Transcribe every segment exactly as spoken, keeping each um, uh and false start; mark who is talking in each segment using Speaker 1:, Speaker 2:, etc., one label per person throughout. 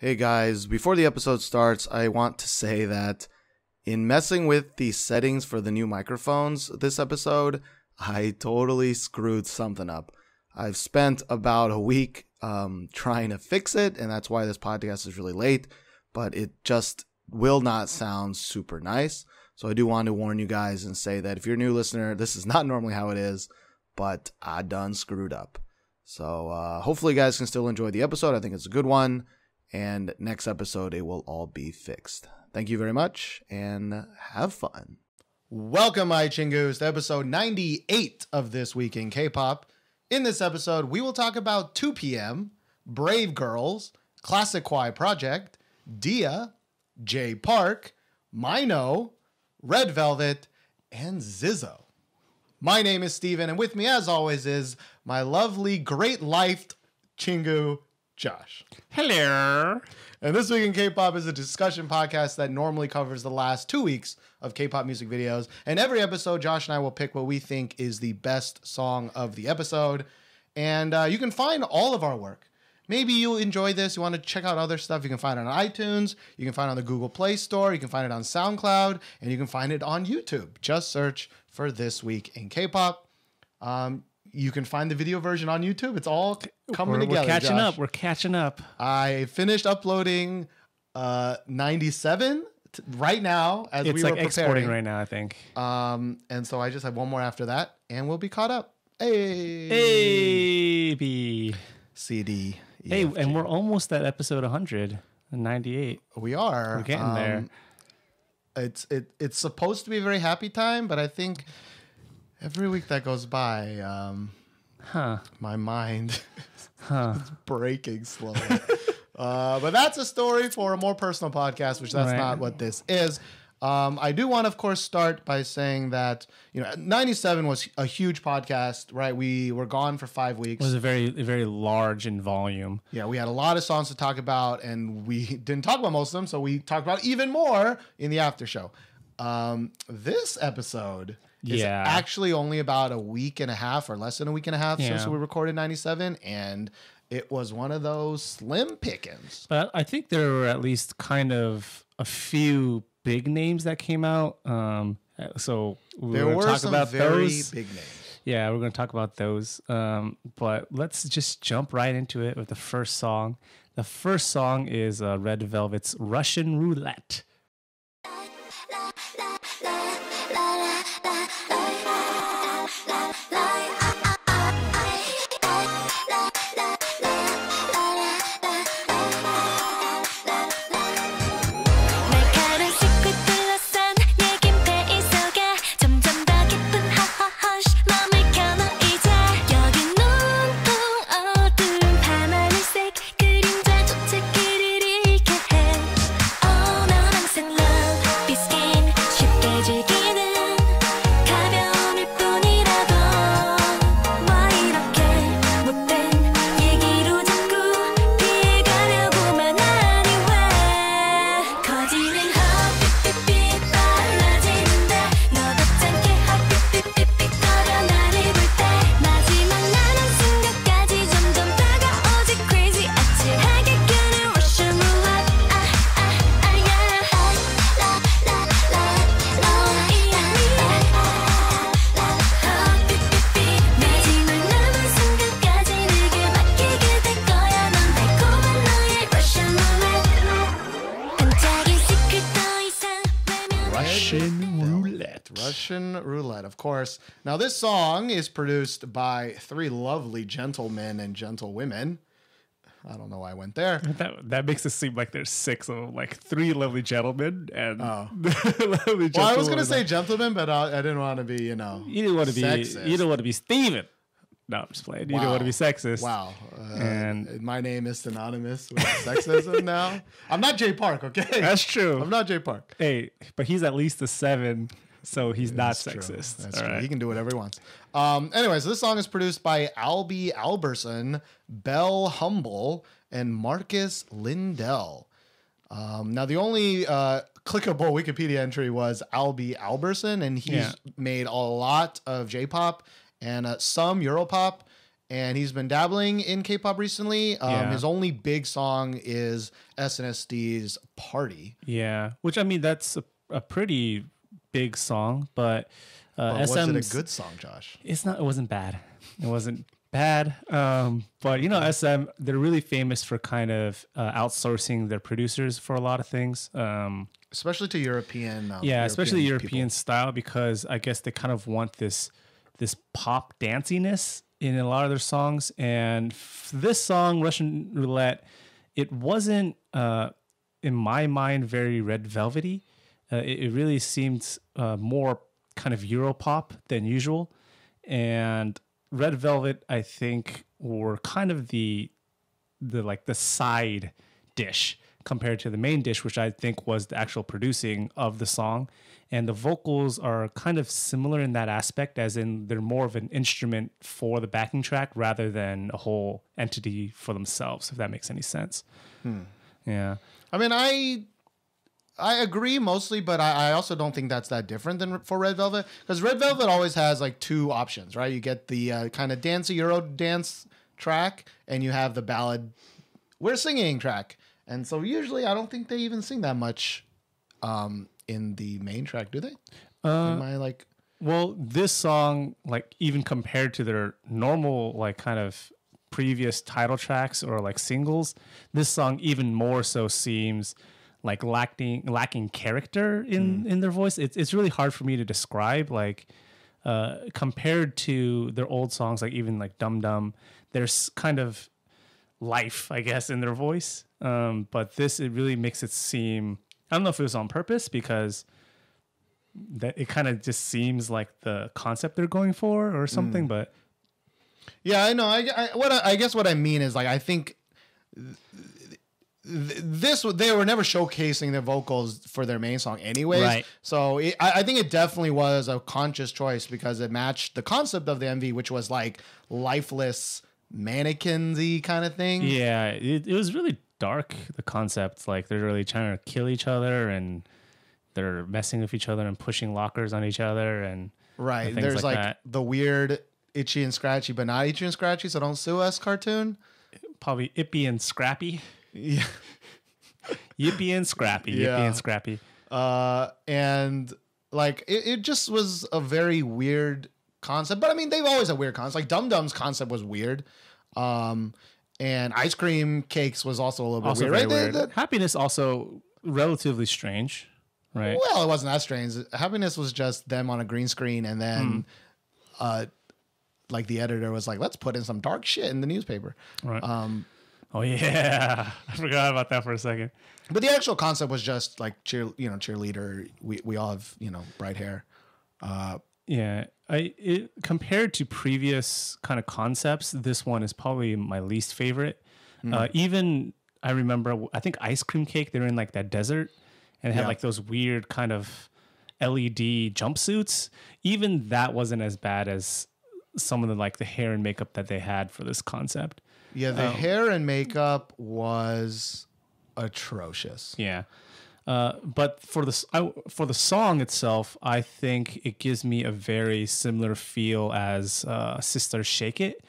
Speaker 1: Hey guys, before the episode starts, I want to say that in messing with the settings for the new microphones this episode, I totally screwed something up. I've spent about a week um, trying to fix it, and that's why this podcast is really late, but it just will not sound super nice. So I do want to warn you guys and say that if you're a new listener, this is not normally how it is, but I done screwed up. So uh, hopefully you guys can still enjoy the episode. I think it's a good one. And next episode, it will all be fixed. Thank you very much, and have fun. Welcome, my chingus, to episode ninety-eight of This Week in K-Pop. In this episode, we will talk about two P M, Brave Girls, Clazziquai Project, Dia, J Park, MINO, Red Velvet, and Zizo. My name is Steven, and with me, as always, is my lovely, great-lifed chingu, Josh.
Speaker 2: Hello.
Speaker 1: And This Week in K-Pop is a discussion podcast that normally covers the last two weeks of K-pop music videos. And every episode, Josh and I will pick what we think is the best song of the episode. And uh, you can find all of our work. Maybe you enjoy this. You want to check out other stuff. You can find it on iTunes. You can find it on the Google Play Store. You can find it on Soundcloud. And you can find it on YouTube. Just search for This Week in K-Pop. Um, You can find the video version on YouTube. It's all coming
Speaker 2: we're,
Speaker 1: together.
Speaker 2: We're catching
Speaker 1: Josh.
Speaker 2: up. We're catching up.
Speaker 1: I finished uploading uh, ninety-seven t- right now as
Speaker 2: it's
Speaker 1: we
Speaker 2: like
Speaker 1: were preparing.
Speaker 2: exporting right now, I think.
Speaker 1: Um, and so I just have one more after that, and we'll be caught up. Hey,
Speaker 2: Hey, B.
Speaker 1: C D. E,
Speaker 2: Hey,
Speaker 1: F, G.
Speaker 2: and we're almost at episode one hundred ninety-eight.
Speaker 1: We are.
Speaker 2: We're getting
Speaker 1: um,
Speaker 2: there.
Speaker 1: It's it it's supposed to be a very happy time, but I think every week that goes by, um,
Speaker 2: Huh.
Speaker 1: my mind
Speaker 2: Huh.
Speaker 1: is breaking slowly. uh, but that's a story for a more personal podcast, which that's
Speaker 2: Right.
Speaker 1: not what this is. Um, I do want to, of course, start by saying that, you know, ninety-seven was a huge podcast, right? We were gone for five weeks.
Speaker 2: It was a very, very large in volume.
Speaker 1: Yeah, we had a lot of songs to talk about, and we didn't talk about most of them, so we talked about even more in the after show. Um, this episode is
Speaker 2: Yeah.
Speaker 1: actually only about a week and a half or less than a week and a half
Speaker 2: Yeah.
Speaker 1: since we recorded ninety-seven, and it was one of those slim pickings.
Speaker 2: But I think there were at least kind of a few big names that came out. Um, so we're
Speaker 1: There
Speaker 2: going
Speaker 1: were
Speaker 2: to talk
Speaker 1: some
Speaker 2: about
Speaker 1: very
Speaker 2: those.
Speaker 1: big names.
Speaker 2: Yeah, we're going to talk about those. Um, but let's just jump right into it with the first song. The first song is uh, Red Velvet's Russian Roulette.
Speaker 1: Russian Roulette, of course. Now, this song is produced by three lovely gentlemen and gentlewomen. I don't know why I went there.
Speaker 2: That that makes it seem like there's six of them, like three lovely gentlemen and
Speaker 1: oh.
Speaker 2: lovely
Speaker 1: Well, I was going to
Speaker 2: gentlewomen.
Speaker 1: say gentlemen, but I, I didn't want to be, you know,
Speaker 2: You didn't want to be.
Speaker 1: sexist.
Speaker 2: You don't want to be Steven. No, I'm just playing. You
Speaker 1: Wow.
Speaker 2: don't want to be sexist.
Speaker 1: Wow. Uh,
Speaker 2: And-
Speaker 1: my name is synonymous with sexism now. I'm not J Park, okay?
Speaker 2: That's true.
Speaker 1: I'm not J Park.
Speaker 2: Hey, but he's at least a seven, so he's not
Speaker 1: That's true.
Speaker 2: sexist.
Speaker 1: That's
Speaker 2: All
Speaker 1: true.
Speaker 2: right.
Speaker 1: He can do whatever he wants. Um, anyway, so this song is produced by Albie Alberson, Belle Humble, and Marcus Lindell. Um, now, the only uh, clickable Wikipedia entry was Albie Alberson, and he's
Speaker 2: Yeah.
Speaker 1: made a lot of J-pop and uh, some Europop. and he's been dabbling in K-pop recently. Um,
Speaker 2: Yeah.
Speaker 1: His only big song is S N S D's Party.
Speaker 2: Yeah, which I mean that's a, a pretty big song, but, uh,
Speaker 1: But was
Speaker 2: S M's,
Speaker 1: it a good song, Josh?
Speaker 2: It's not. It wasn't bad. It wasn't bad. Um, but you know, S M, they're really famous for kind of uh, outsourcing their producers for a lot of things. Um,
Speaker 1: Especially to European. Um,
Speaker 2: yeah, especially
Speaker 1: European
Speaker 2: European
Speaker 1: people.
Speaker 2: style, because I guess they kind of want this this pop danciness in a lot of their songs. And f- this song, Russian Roulette, it wasn't, uh, in my mind, very Red Velvety. Uh, it, it really seemed uh, more kind of Europop than usual. And Red Velvet, I think, were kind of the the like the side dish compared to the main dish, which I think was the actual producing of the song. And the vocals are kind of similar in that aspect, as in they're more of an instrument for the backing track rather than a whole entity for themselves, if that makes any sense.
Speaker 1: Hmm.
Speaker 2: Yeah.
Speaker 1: I mean, I I agree mostly, but I, I also don't think that's that different than for Red Velvet, because Red Velvet always has like two options, right? You get the uh, kind of dancey Euro dance track, and you have the ballad "We're Singing" track. And so usually, I don't think they even sing that much um, in the main track, do they?
Speaker 2: Uh,
Speaker 1: Am I like?
Speaker 2: Well, this song, like even compared to their normal, like kind of previous title tracks or like singles, this song even more so seems like lacking lacking character in, mm. in their voice. It's it's really hard for me to describe. Like uh, compared to their old songs, like even like Dum Dum, there's kind of life, I guess, in their voice. Um, but this, it really makes it seem, I don't know if it was on purpose, because that it kind of just seems like the concept they're going for or something. Mm. But
Speaker 1: yeah, I know. I, I what I, I guess what I mean is, like, I think th- th- this they were never showcasing their vocals for their main song, anyways.
Speaker 2: Right.
Speaker 1: So it, I, I think it definitely was a conscious choice because it matched the concept of the M V, which was like lifeless mannequins-y kind of thing.
Speaker 2: Yeah, it, it was really dark. The concept, like they're really trying to kill each other and they're messing with each other and pushing lockers on each other and
Speaker 1: right.
Speaker 2: And
Speaker 1: There's
Speaker 2: like,
Speaker 1: like
Speaker 2: that.
Speaker 1: the weird Itchy and Scratchy, but not Itchy and Scratchy, so don't sue us cartoon.
Speaker 2: Probably Ippy and Scrappy.
Speaker 1: Yeah.
Speaker 2: Yippy and Scrappy.
Speaker 1: Yeah.
Speaker 2: Yippy and Scrappy.
Speaker 1: Uh, and like it, it just was a very weird concept. But I mean, they've always had weird concepts. Like Dum Dum's concept was weird. Um, and Ice Cream Cakes was also a little bit
Speaker 2: Also
Speaker 1: weird,
Speaker 2: very
Speaker 1: right?
Speaker 2: weird.
Speaker 1: The- the-
Speaker 2: Happiness also relatively strange, right?
Speaker 1: well, it wasn't that strange. Happiness was just them on a green screen, and then,
Speaker 2: Mm.
Speaker 1: uh, like the editor was like, "Let's put in some dark shit in the newspaper."
Speaker 2: Right.
Speaker 1: Um,
Speaker 2: Oh yeah, I forgot about that for a second.
Speaker 1: but the actual concept was just like cheer, you know, cheerleader. We we all have, you know, bright hair. Uh,
Speaker 2: Yeah, I it, compared to previous kind of concepts, this one is probably my least favorite.
Speaker 1: Mm.
Speaker 2: Uh, even I remember, I think Ice Cream Cake, they're in like that desert, and it had
Speaker 1: Yeah.
Speaker 2: like those weird kind of L E D jumpsuits. Even that wasn't as bad as some of the like the hair and makeup that they had for this concept.
Speaker 1: yeah, the
Speaker 2: Um,
Speaker 1: hair and makeup was atrocious.
Speaker 2: Yeah. Uh, but for the s- I, for the song itself, I think it gives me a very similar feel as uh, "Sister Shake It."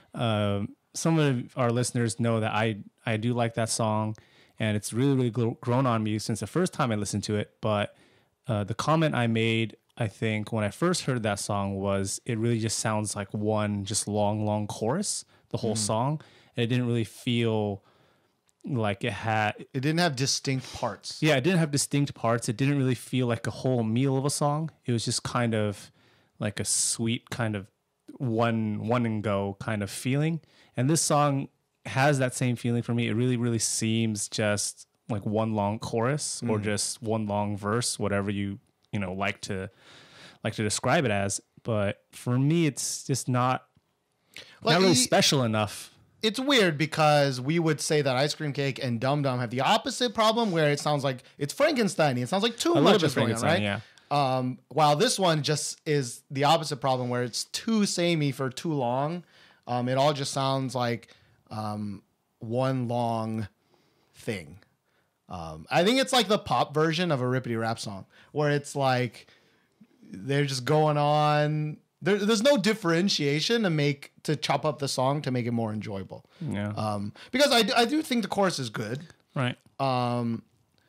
Speaker 2: Um, some of our listeners know that I I do like that song, and it's really really gl- grown on me since the first time I listened to it. But uh, the comment I made, I think, when I first heard that song was, it really just sounds like one just long long chorus, the whole
Speaker 1: Mm.
Speaker 2: song, and it didn't really feel like it had.
Speaker 1: It didn't have distinct parts.
Speaker 2: Yeah, it didn't have distinct parts. It didn't really feel like a whole meal of a song. It was just kind of like a sweet kind of one one and go kind of feeling. And this song has that same feeling for me. It really, really seems just like one long chorus or
Speaker 1: Mm.
Speaker 2: just one long verse, whatever you, you know, like to like to describe it as. But for me, it's just not,
Speaker 1: Like,
Speaker 2: not really
Speaker 1: y-
Speaker 2: special enough.
Speaker 1: It's weird because we would say that Ice Cream Cake and Dum Dum have the opposite problem, where it sounds like it's Frankenstein. It sounds like too
Speaker 2: A little
Speaker 1: much
Speaker 2: bit
Speaker 1: is going on, right?
Speaker 2: Frankenstein, yeah.
Speaker 1: Um, while this one just is the opposite problem, where it's too samey for too long. Um, it all just sounds like um, one long thing. Um, I think it's like the pop version of a rippity rap song, where it's like they're just going on there, there's no differentiation to make to chop up the song to make it more enjoyable.
Speaker 2: Yeah.
Speaker 1: Um, because I, I do think the chorus is good.
Speaker 2: Right.
Speaker 1: Um,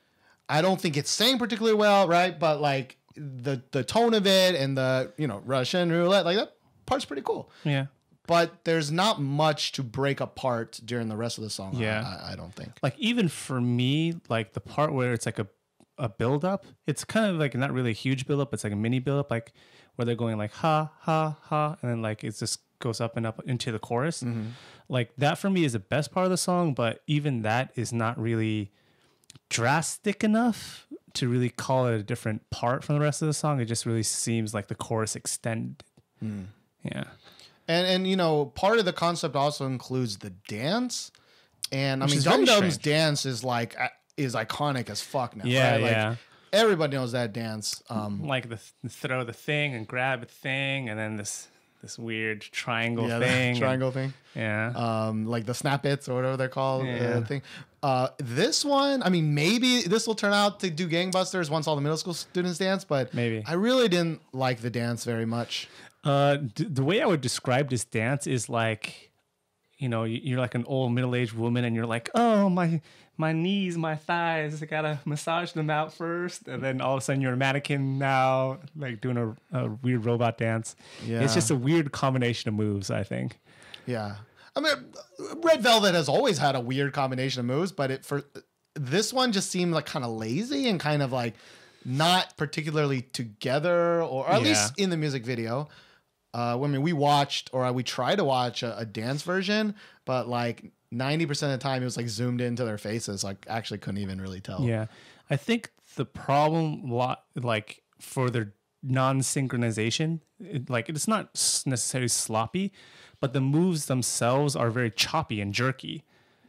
Speaker 1: I don't think it's sang particularly well, right? But like the the tone of it and the you know Russian roulette, like that part's pretty cool.
Speaker 2: Yeah.
Speaker 1: But there's not much to break apart during the rest of the song.
Speaker 2: Yeah.
Speaker 1: I, I don't think.
Speaker 2: Like even for me, like the part where it's like a a build up, it's kind of like not really a huge build up. It's like a mini build up, like where they're going like ha ha ha, and then like it just goes up and up into the chorus. Mm-hmm. Like that for me is the best part of the song. But even that is not really drastic enough to really call it a different part from the rest of the song. It just really seems like the chorus extended. Mm. Yeah.
Speaker 1: And and you know, part of the concept also includes the dance. And
Speaker 2: Which
Speaker 1: I mean,
Speaker 2: is very
Speaker 1: Dum Dum's
Speaker 2: strange.
Speaker 1: dance is like is iconic as fuck now.
Speaker 2: Yeah,
Speaker 1: right? Like,
Speaker 2: yeah.
Speaker 1: everybody knows that dance. Um,
Speaker 2: Like the th- throw the thing and grab the thing, and then this this weird triangle
Speaker 1: yeah,
Speaker 2: thing.
Speaker 1: the triangle thing.
Speaker 2: Yeah.
Speaker 1: Um, like the snap its or whatever they're called.
Speaker 2: Yeah.
Speaker 1: Uh, thing. Uh, this one, I mean, maybe this will turn out to do gangbusters once all the middle school students dance, but
Speaker 2: Maybe.
Speaker 1: I really didn't like the dance very much.
Speaker 2: Uh, d- the way I would describe this dance is like, you know, you- you're like an old middle-aged woman, and you're like, oh my, my knees, my thighs, I gotta massage them out first, and then all of a sudden you're a mannequin now, like doing a, a weird robot dance.
Speaker 1: Yeah.
Speaker 2: It's just a weird combination of moves, I think.
Speaker 1: Yeah. I mean, Red Velvet has always had a weird combination of moves, but it for this one just seemed like kind of lazy and kind of like not particularly together, or at
Speaker 2: Yeah.
Speaker 1: least in the music video. Uh, I mean, we watched or we tried to watch a, a dance version, but like ninety percent of the time it was like zoomed into their faces. Like actually couldn't even really tell.
Speaker 2: Yeah, I think the problem, lot like for their non-synchronization, it, like it's not s- necessarily sloppy, but the moves themselves are very choppy and jerky.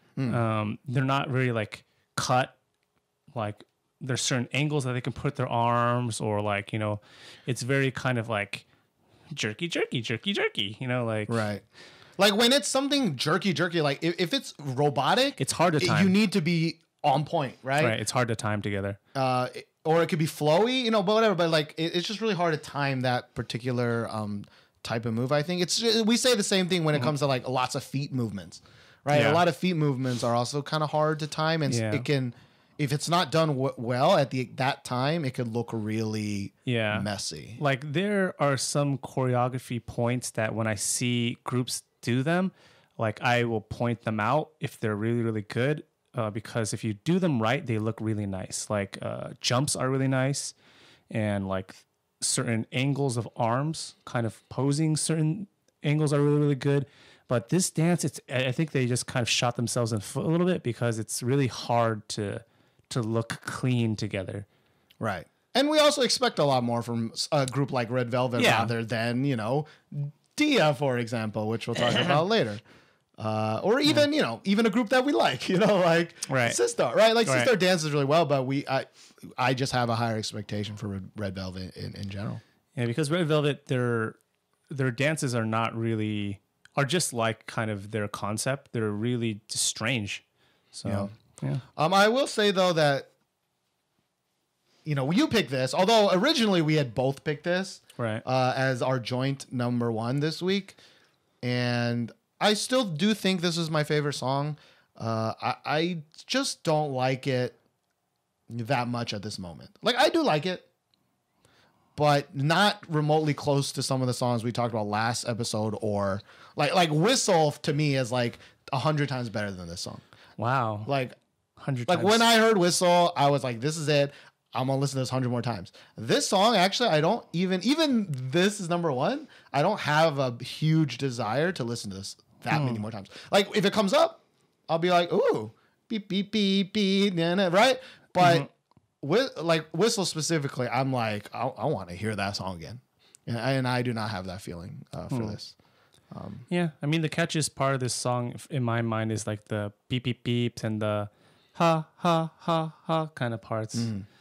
Speaker 2: Um, they're not very like cut. Like there's certain angles that they can put their arms, or like you know, it's very kind of like jerky, jerky, jerky, jerky. You know, like
Speaker 1: Right. Like when it's something jerky, jerky, like if, if it's robotic,
Speaker 2: It's hard to
Speaker 1: it-
Speaker 2: time.
Speaker 1: You need to be on point, right?
Speaker 2: right. It's hard to time together.
Speaker 1: Uh, it- or it could be flowy, you know, but whatever. But like, it, it's just really hard to time that particular um, type of move. I think it's ju- we say the same thing when it comes to like lots of feet movements, right?
Speaker 2: Yeah.
Speaker 1: A lot of feet movements are also kind of hard to time, and s-
Speaker 2: Yeah.
Speaker 1: it can, if it's not done w- well at the that time, it could look really
Speaker 2: Yeah.
Speaker 1: messy.
Speaker 2: Like there are some choreography points that when I see groups do them, like I will point them out if they're really, really good. Uh, because if you do them right, they look really nice. Like uh, jumps are really nice, and like certain angles of arms, kind of posing certain angles are really, really good. But this dance, it's I I think they just kind of shot themselves in the foot a little bit because it's really hard to to look clean together.
Speaker 1: Right. And we also expect a lot more from a group like Red Velvet
Speaker 2: Yeah.
Speaker 1: rather than, you know, Dia, for example, which we'll talk about later. Uh, or even, you know, even a group that we like, you know, like
Speaker 2: Right.
Speaker 1: Sistar, right? Like
Speaker 2: Right.
Speaker 1: Sistar dances really well, but we, I, I just have a higher expectation for Red, Red Velvet in, in general.
Speaker 2: Yeah, because Red Velvet, their their dances are not really are just like kind of their concept. They're really just strange. So yeah.
Speaker 1: Um, I will say though that, you know, you picked this, although originally we had both picked this,
Speaker 2: Right.
Speaker 1: uh, as our joint number one this week, and I still do think this is my favorite song. Uh, I, I just don't like it that much at this moment. Like I do like it, but not remotely close to some of the songs we talked about last episode, or like like Whistle to me is like a hundred times better than this song.
Speaker 2: Wow.
Speaker 1: Like
Speaker 2: Hundred
Speaker 1: like
Speaker 2: times.
Speaker 1: when I heard Whistle, I was like, this is it. I'm gonna listen to this hundred more times. This song, actually, I don't even even this is number one. I don't have a huge desire to listen to this that many more times. Like if it comes up, I'll be like, ooh, beep beep beep beep, nah, nah, right? But with like Whistle specifically, I'm like, I, I want to hear that song again, and, and I do not have that feeling uh, for this.
Speaker 2: Yeah, I mean the catchiest part of this song f- in my mind is like the beep beep beeps and the ha ha ha ha kind of parts.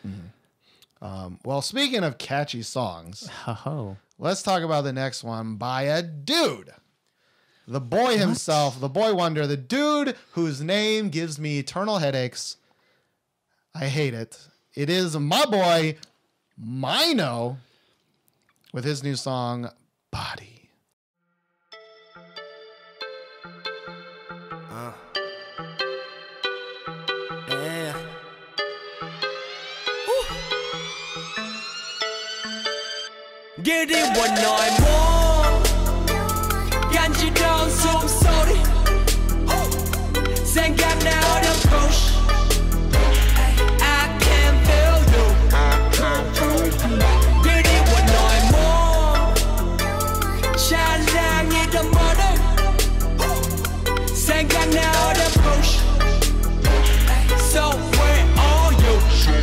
Speaker 1: Um, well, speaking of catchy songs,
Speaker 2: Ha ho.
Speaker 1: let's talk about the next one by a dude. The boy himself, the boy wonder, the dude whose name gives me eternal headaches. I hate it. It is my boy, MINO, with his new song, Body.
Speaker 3: Uh. Yeah. 길이 원너의 몸 간지러운 숨소리 생각나 어려운 push I can feel you 길이 원너의 몸 찬양이던 머리 생각나 어려운 push So where are you?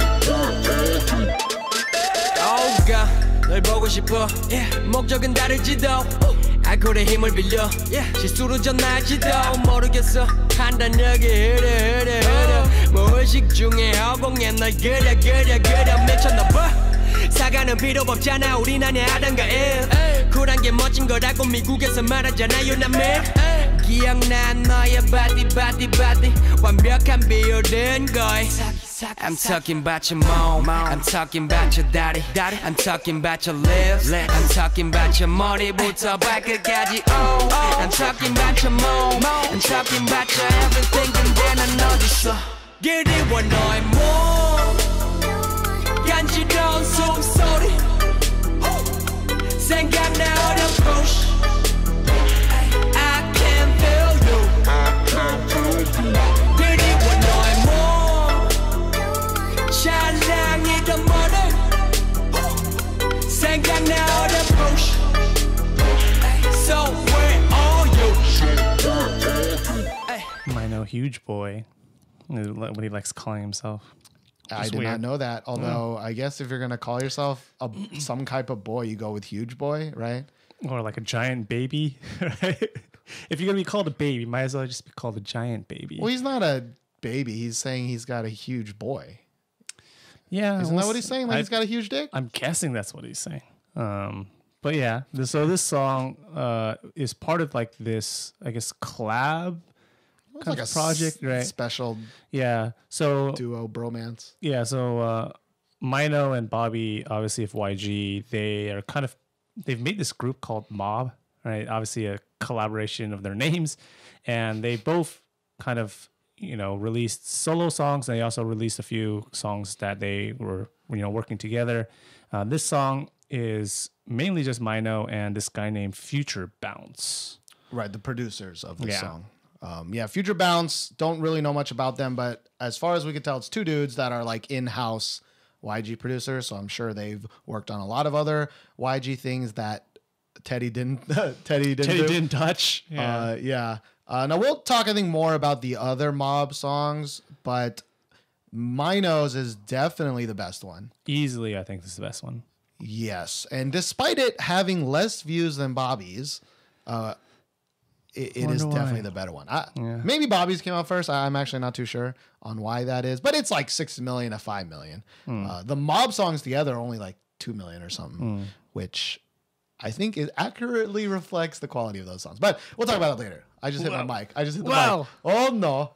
Speaker 3: Oh God 널 보고 싶어 yeah. 목적은 다를지도 알코올의 힘을 빌려 yeah. 실수로 전날지도 모르겠어 판단력이 흐려 흐려 흐려 무의식 중에 허공에 널 그려 그려 그려 미쳤나봐 사과는 필요 없잖아 우린 아냐 하던가 예. 쿨한 게 멋진 거라고 미국에서 말하잖아 You know me 기억나 너의 바디 바디 바디 완벽한 비율된 거에 I'm talking about your mom I'm talking about your daddy I'm talking about your lips I'm talking about your 머리부터 발끝까지 oh I'm talking about your mom I'm talking about your everything 근데 난 어딨어 그리워 너의 몸 간지러운 숨소리 생각나 어려운 push I can feel you 그리워 너의 몸 찬양이던 머리 생각나 어려운 push So where are you?
Speaker 2: MINO Huge Boy. What he likes calling himself.
Speaker 1: I
Speaker 2: Just
Speaker 1: did
Speaker 2: weird.
Speaker 1: not know that. Although I guess if you're gonna call yourself a, some type of boy, you go with huge boy, right?
Speaker 2: Or like a giant baby, right? If you're gonna be called a baby, might as well just be called a giant baby.
Speaker 1: Well, he's not a baby. He's saying he's got a huge boy.
Speaker 2: Yeah,
Speaker 1: Isn't
Speaker 2: well,
Speaker 1: that what he's saying? Like
Speaker 2: I,
Speaker 1: he's got a huge dick?
Speaker 2: I'm guessing that's what he's saying. Um, but yeah, this, so this song uh, is part of like this, I guess, collab
Speaker 1: It's
Speaker 2: kind
Speaker 1: like
Speaker 2: of
Speaker 1: a
Speaker 2: project,
Speaker 1: s-
Speaker 2: right?
Speaker 1: special
Speaker 2: Yeah. So
Speaker 1: duo bromance.
Speaker 2: yeah, so uh, MINO and Bobby, obviously of Y G, they are kind of they've made this group called Mob, right? Obviously a collaboration of their names, and they both kind of you know released solo songs, and they also released a few songs that they were you know working together. Uh, this song is mainly just MINO and this guy named Future Bounce.
Speaker 1: Right, the producers of this
Speaker 2: Yeah.
Speaker 1: song. Um, yeah, Future Bounce, don't really know much about them, but as far as we can tell, it's two dudes that are like in-house Y G producers, so I'm sure they've worked on a lot of other Y G things that Teddy didn't Teddy didn't
Speaker 2: Teddy
Speaker 1: do.
Speaker 2: didn't touch. Yeah.
Speaker 1: Uh, yeah. Uh, now we'll talk, I think, more about the other Mob songs, but MINO's is definitely the best one.
Speaker 2: Easily, I think this is the best one.
Speaker 1: Yes, and despite it having less views than Bobby's, uh, it, it is
Speaker 2: Wonder
Speaker 1: definitely
Speaker 2: why.
Speaker 1: the better one. I,
Speaker 2: Yeah.
Speaker 1: Maybe Bobby's came out first. I, I'm actually not too sure on why that is, but it's like six million to five million.
Speaker 2: Hmm.
Speaker 1: Uh, the Mob songs together are only like two million or something, which I think it accurately reflects the quality of those songs. But we'll talk about it later. I just hit
Speaker 2: Wow.
Speaker 1: my mic. I just hit the
Speaker 2: Wow.
Speaker 1: mic. Oh no!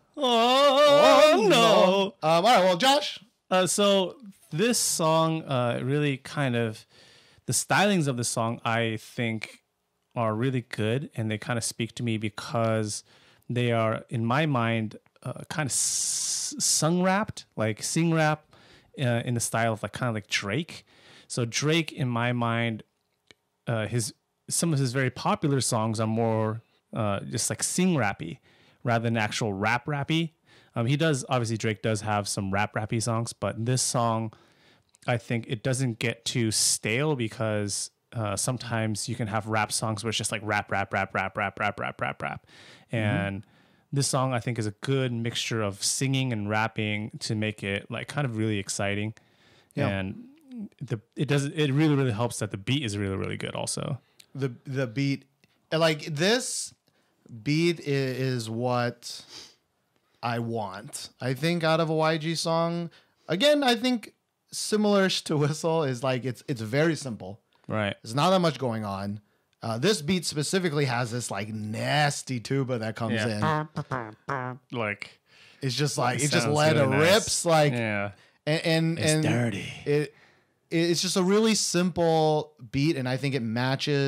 Speaker 2: Oh, no.
Speaker 1: Um, all right. Well, Josh.
Speaker 2: Uh, so this song uh, really kind of, the stylings of the song, I think, are really good. And they kind of speak to me because they are, in my mind, uh, kind of s- sung rapped, like sing rap uh, in the style of like kind of like Drake. So Drake, in my mind, uh, his some of his very popular songs are more uh, just like sing rappy rather than actual rap rappy. Um, he does, obviously Drake does have some rap rappy songs, but this song, I think it doesn't get too stale because uh, sometimes you can have rap songs where it's just like rap, rap, rap, rap, rap, rap, rap, rap, rap. And this song I think is a good mixture of singing and rapping to make it like kind of really exciting.
Speaker 1: Yeah.
Speaker 2: And the it does it really, really helps that the beat is really, really good also.
Speaker 1: the the beat, like this beat i- is what I want. I think out of a Y G song. Again, I think similar to Whistle is like it's it's very simple.
Speaker 2: Right.
Speaker 1: There's not that much going on. Uh, this beat specifically has this like nasty tuba that comes
Speaker 2: Yeah.
Speaker 1: in.
Speaker 2: Like
Speaker 1: It's just like
Speaker 2: It
Speaker 1: it just
Speaker 2: sounds
Speaker 1: let
Speaker 2: really
Speaker 1: it
Speaker 2: nice.
Speaker 1: rips like
Speaker 2: yeah.
Speaker 1: and and,
Speaker 2: It's
Speaker 1: and
Speaker 2: dirty.
Speaker 1: It it's just a really simple beat, and I think it matches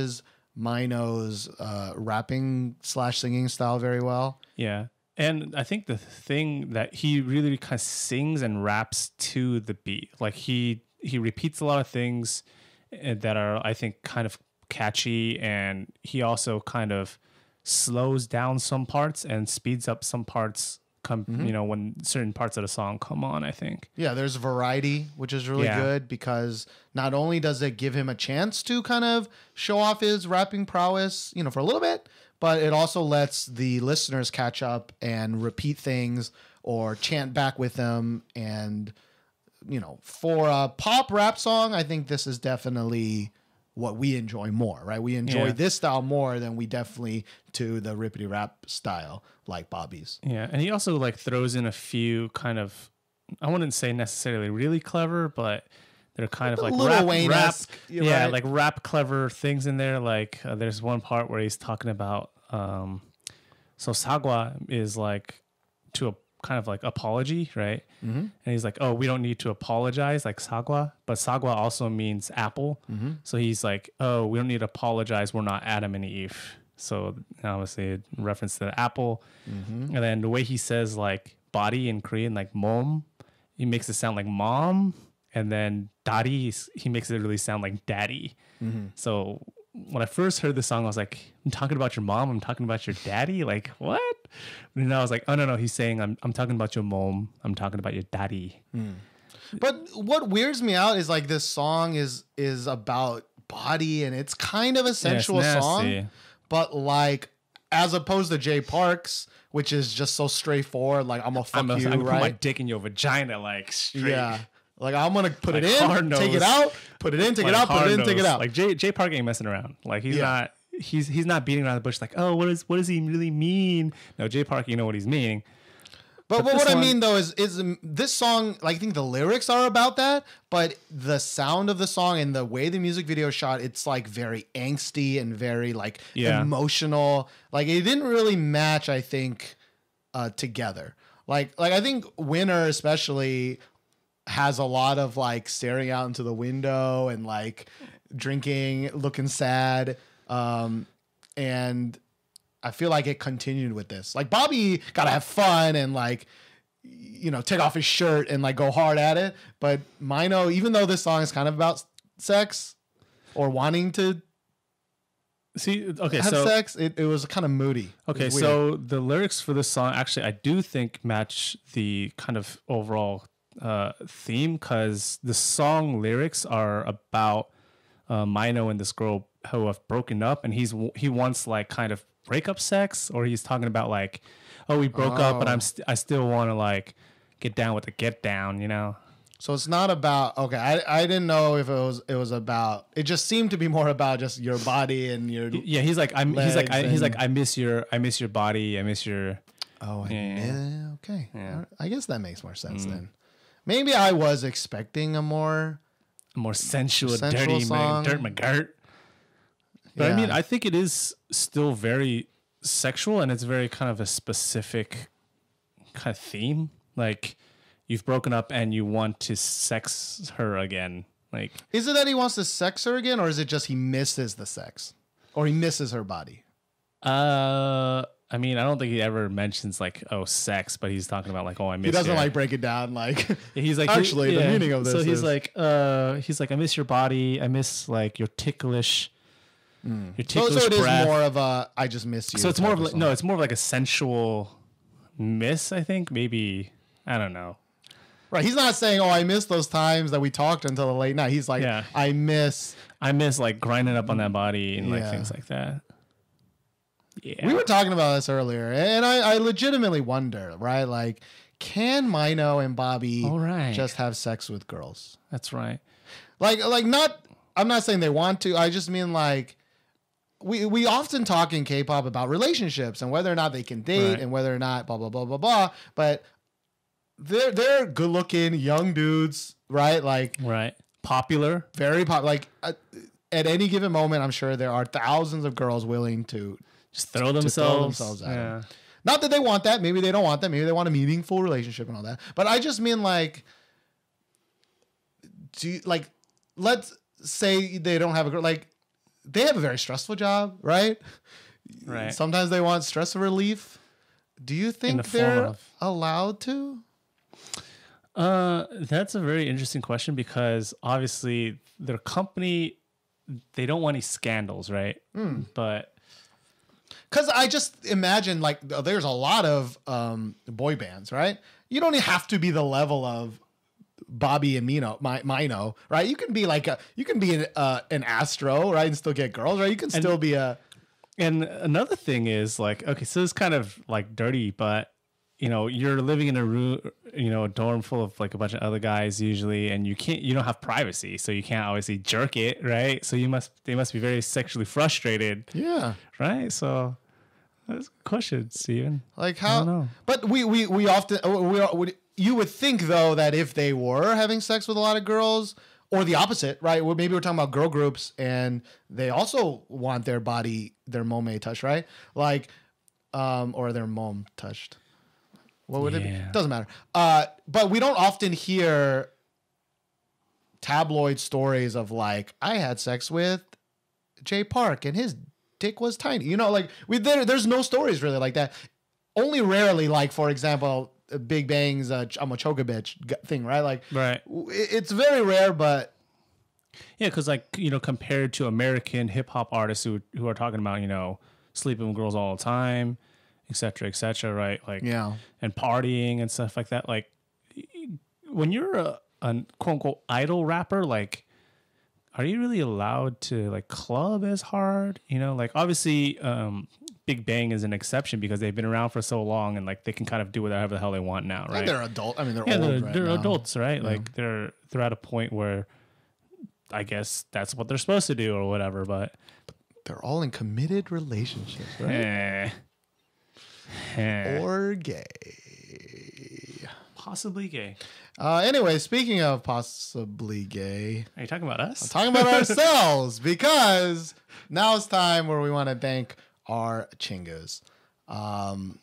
Speaker 1: MINO's uh, rapping slash singing style very well.
Speaker 2: Yeah. And I think the thing that he really kind of sings and raps to the beat, like he he repeats a lot of things that are, I think, kind of catchy, and he also kind of slows down some parts and speeds up some parts. Come, mm-hmm. you know, when certain parts of the song come on, I think.
Speaker 1: Yeah, there's variety, which is really
Speaker 2: yeah.
Speaker 1: good because not only does it give him a chance to kind of show off his rapping prowess, you know, for a little bit, but it also lets the listeners catch up and repeat things or chant back with them. And, you know, for a pop rap song, I think this is definitely what we enjoy more, right? We enjoy
Speaker 2: yeah.
Speaker 1: this style more than we definitely to the rippity rap style like Bobby's.
Speaker 2: Yeah, and he also like throws in a few kind of, I wouldn't say necessarily really clever, but they're kind of like rap, rap yeah, right? like rap clever things in there. Like uh, there's one part where he's talking about, um, so sagwa is like to a kind of like apology, right? Mm-hmm. And he's like, oh, we don't need to apologize, like sagwa, but sagwa also means apple. Mm-hmm. So he's like, oh, we don't need to apologize. We're not Adam and Eve. So obviously a reference to the apple. Mm-hmm. And then the way he says like body in Korean, like mom, he makes it sound like mom. And then daddy, he makes it really sound like daddy. Mm-hmm. So when I first heard the song, I was like, I'm talking about your mom. I'm talking about your daddy. Like, what? And I was like, oh, no, no. He's saying, I'm I'm talking about your mom. I'm talking about your daddy. Mm.
Speaker 1: But what weirds me out is like this song is is about body and it's kind of a sensual
Speaker 2: yeah,
Speaker 1: song. But like, as opposed to Jay Park's, which is just so straightforward. Like, I'm going to fuck
Speaker 2: I'm a,
Speaker 1: you,
Speaker 2: I'm
Speaker 1: right?
Speaker 2: Put my dick in your vagina, like, straight.
Speaker 1: Yeah. Like, I'm going to put
Speaker 2: like
Speaker 1: it in, take it out, put it in, take
Speaker 2: like
Speaker 1: it out, put it in,
Speaker 2: nose.
Speaker 1: take it out.
Speaker 2: Like, Jay, Jay Park ain't messing around. Like, he's
Speaker 1: yeah.
Speaker 2: not... He's he's not beating around the bush like, oh, what is what does he really mean? No, Jay Park, you know what he's meaning.
Speaker 1: But, but, but what one, I mean though is is this song, like I think the lyrics are about that, but the sound of the song and the way the music video is shot, it's like very angsty and very like yeah. emotional. Like it didn't really match, I think, uh, together. Like like I think Winner especially has a lot of like staring out into the window and like drinking, looking sad, um, and I feel like it continued with this. Like Bobby gotta have fun and like, you know, take off his shirt and like go hard at it. But MINO, even though this song is kind of about sex or wanting to
Speaker 2: see, okay,
Speaker 1: have
Speaker 2: so
Speaker 1: sex, it, it was kind of moody.
Speaker 2: Okay, so the lyrics for this song actually I do think match the kind of overall uh, theme because the song lyrics are about Uh, MINO and this girl who have broken up, and he's he wants like kind of breakup sex, or he's talking about like, oh, we broke oh. up, but I'm st- I still want to like get down with the get down, you know.
Speaker 1: So it's not about okay. I, I didn't know if it was it was about. It just seemed to be more about just your body and your
Speaker 2: yeah. He's like I'm. He's like I, he's like I miss your I miss your body. I miss your.
Speaker 1: Oh, I,
Speaker 2: yeah.
Speaker 1: yeah. Okay.
Speaker 2: Yeah.
Speaker 1: I guess that makes more sense mm. then. Maybe I was expecting a more.
Speaker 2: A more sensual,
Speaker 1: sensual
Speaker 2: dirty,
Speaker 1: song.
Speaker 2: dirt McGirt. But yeah. I mean, I think it is still very sexual, and it's very kind of a specific kind of theme. Like, you've broken up and you want to sex her again. Like,
Speaker 1: is it that he wants to sex her again, or is it just he misses the sex, or he misses her body?
Speaker 2: Uh. I mean, I don't think he ever mentions like, oh, sex, but he's talking about like, oh, I miss.
Speaker 1: He doesn't
Speaker 2: your...
Speaker 1: like break it down. Like
Speaker 2: he's like,
Speaker 1: actually,
Speaker 2: yeah.
Speaker 1: the meaning of this.
Speaker 2: So he's
Speaker 1: is...
Speaker 2: like, uh, he's like, I miss your body. I miss like your ticklish, mm. your ticklish
Speaker 1: so, so it
Speaker 2: breath.
Speaker 1: is more of a, I just miss you.
Speaker 2: So it's more of like, no, it's more of like a sensual miss. I think maybe I don't know.
Speaker 1: Right. He's not saying, oh, I miss those times that we talked until the late night. He's like, yeah. I miss,
Speaker 2: I miss like grinding up on that body and like
Speaker 1: yeah.
Speaker 2: things like that. Yeah.
Speaker 1: We were talking about this earlier, and I, I legitimately wonder, right? Like, can MINO and Bobby
Speaker 2: right.
Speaker 1: just have sex with girls?
Speaker 2: That's right.
Speaker 1: Like, like not. I'm not saying they want to. I just mean like, we we often talk in K-pop about relationships and whether or not they can date right. and whether or not blah blah blah blah blah. But they're they're good looking young dudes, right? Like,
Speaker 2: right, popular,
Speaker 1: very popular. Like, uh, at any given moment, I'm sure there are thousands of girls willing to.
Speaker 2: Just throw themselves,
Speaker 1: throw themselves at
Speaker 2: yeah.
Speaker 1: them. Not that they want that. Maybe they don't want that. Maybe they want a meaningful relationship and all that. But I just mean like, do you, like, let's say they don't have a girl. Like, they have a very stressful job, right?
Speaker 2: Right.
Speaker 1: Sometimes they want stress relief. Do you think
Speaker 2: the
Speaker 1: they're
Speaker 2: of...
Speaker 1: allowed to?
Speaker 2: Uh, that's a very interesting question because obviously their company, they don't want any scandals, right?
Speaker 1: Mm.
Speaker 2: But
Speaker 1: because I just imagine like there's a lot of um, boy bands, right? You don't have to be the level of Bobby and Mino, my, Mino, right? You can be like a, you can be an, uh, an Astro, right, and still get girls, right? You can still
Speaker 2: and,
Speaker 1: be a.
Speaker 2: And another thing is like, okay, so it's kind of like dirty, but you know, you're living in a room, you know, a dorm full of like a bunch of other guys usually, and you can't, you don't have privacy, so you can't obviously jerk it, right? So you must, they must be very sexually frustrated,
Speaker 1: yeah,
Speaker 2: right? So that's a good question, Steven.
Speaker 1: Like how? But we we we often we, we you would think though that if they were having sex with a lot of girls, or the opposite, right? Well, maybe we're talking about girl groups, and they also want their body, their mome touched, right? Like, um, or their mom touched. What would
Speaker 2: yeah.
Speaker 1: it be? Doesn't matter. Uh, but we don't often hear tabloid stories of like, I had sex with Jay Park and his dick was tiny. You know, like we there, there's no stories really like that. Only rarely, like for example, Big Bang's uh, "I'm a choker bitch" thing, right? Like,
Speaker 2: right.
Speaker 1: It's very rare, but
Speaker 2: yeah, because like you know, compared to American hip hop artists who who are talking about you know sleeping with girls all the time, et cetera, et cetera, right? Like,
Speaker 1: yeah,
Speaker 2: and partying and stuff like that. Like, when you're a, a quote unquote idol rapper, like, are you really allowed to like club as hard? You know, like obviously, um, Big Bang is an exception because they've been around for so long and like they can kind of do whatever the hell they want now, right?
Speaker 1: And they're adult. I mean, they're
Speaker 2: yeah,
Speaker 1: old
Speaker 2: they're,
Speaker 1: right
Speaker 2: they're
Speaker 1: now.
Speaker 2: adults, right?
Speaker 1: Yeah.
Speaker 2: Like they're they're at a point where I guess that's what they're supposed to do or whatever. But
Speaker 1: they're all in committed relationships, right?
Speaker 2: Eh.
Speaker 1: Or gay.
Speaker 2: Possibly gay.
Speaker 1: Uh, anyway, speaking of possibly gay,
Speaker 2: are you talking about us?
Speaker 1: I'm talking about ourselves because now it's time where we want to thank our chingas. Um,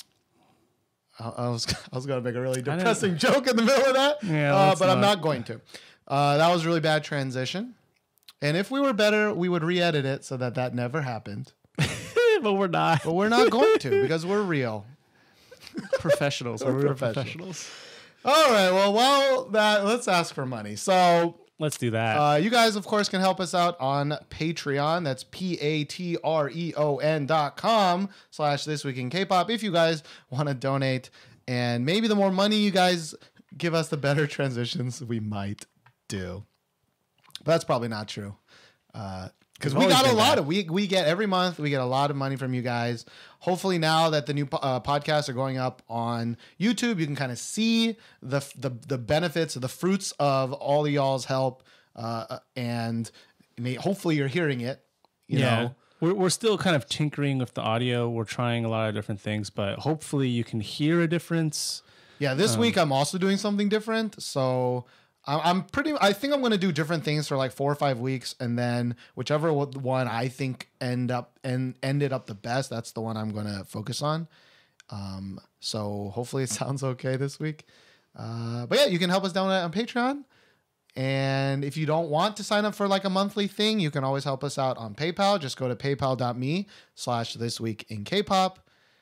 Speaker 1: I, I was I was gonna make a really depressing joke in the middle of that,
Speaker 2: yeah,
Speaker 1: uh, but not. I'm not going to. Uh, that was a really bad transition, and if we were better, we would re-edit it so that that never happened.
Speaker 2: But we're not.
Speaker 1: But we're not going to because we're real
Speaker 2: professionals.
Speaker 1: We're,
Speaker 2: we're real
Speaker 1: professionals. professionals. All right. Well, well, that let's ask for money. So
Speaker 2: let's do that.
Speaker 1: Uh, you guys, of course, can help us out on Patreon. That's P A T R E O N dot com slash This Week in K-Pop. If you guys want to donate, and maybe the more money you guys give us, the better transitions we might do. But that's probably not true. Uh, Because we got a lot that. of we we get every month we get a lot of money from you guys. Hopefully now that the new uh, podcasts are going up on YouTube, you can kind of see the the the benefits, the fruits of all of y'all's help, uh, and may, hopefully you're hearing it. You
Speaker 2: yeah,
Speaker 1: know?
Speaker 2: we're we're still kind of tinkering with the audio. We're trying a lot of different things, but hopefully you can hear a difference.
Speaker 1: Yeah, this
Speaker 2: um,
Speaker 1: week I'm also doing something different, so. I'm pretty. I think I'm going to do different things for like four or five weeks, and then whichever one I think end up and ended up the best, that's the one I'm going to focus on. Um, so hopefully it sounds okay this week. Uh, but yeah, you can help us down on Patreon, and if you don't want to sign up for like a monthly thing, you can always help us out on PayPal. Just go to paypal dot me slash This Week in K-Pop,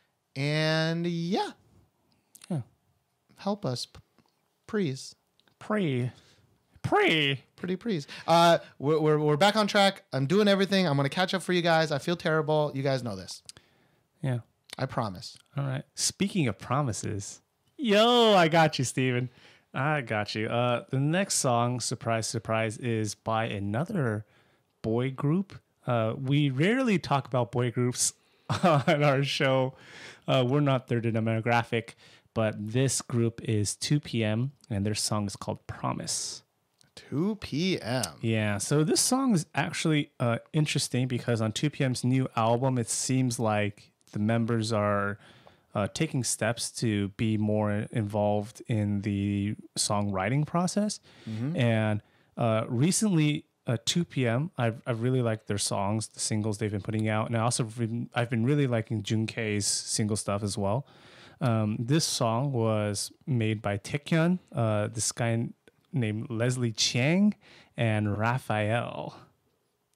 Speaker 1: and yeah,
Speaker 2: yeah,
Speaker 1: help us, please.
Speaker 2: Pre, pre,
Speaker 1: pretty please. Uh, we're, we're we're back on track. I'm doing everything. I'm gonna catch up for you guys. I feel terrible. You guys know this.
Speaker 2: Yeah,
Speaker 1: I promise.
Speaker 2: All right. Speaking of promises, yo, I got you, Steven. I got you. Uh, the next song, surprise, surprise, is by another boy group. Uh, we rarely talk about boy groups on our show. Uh, we're not their demographic. But this group is two p.m. and their song is called Promise.
Speaker 1: two p.m.
Speaker 2: Yeah, so this song is actually uh, interesting because on two p.m.'s new album, it seems like the members are uh, taking steps to be more involved in the songwriting process. Mm-hmm. And uh, recently, uh, two p.m., I've, I've really liked their songs, the singles they've been putting out. And I also been, I've been really liking Junkei's single stuff as well. Um, this song was made by Taekyun, uh, this guy named Leslie Chiang, and Raphael.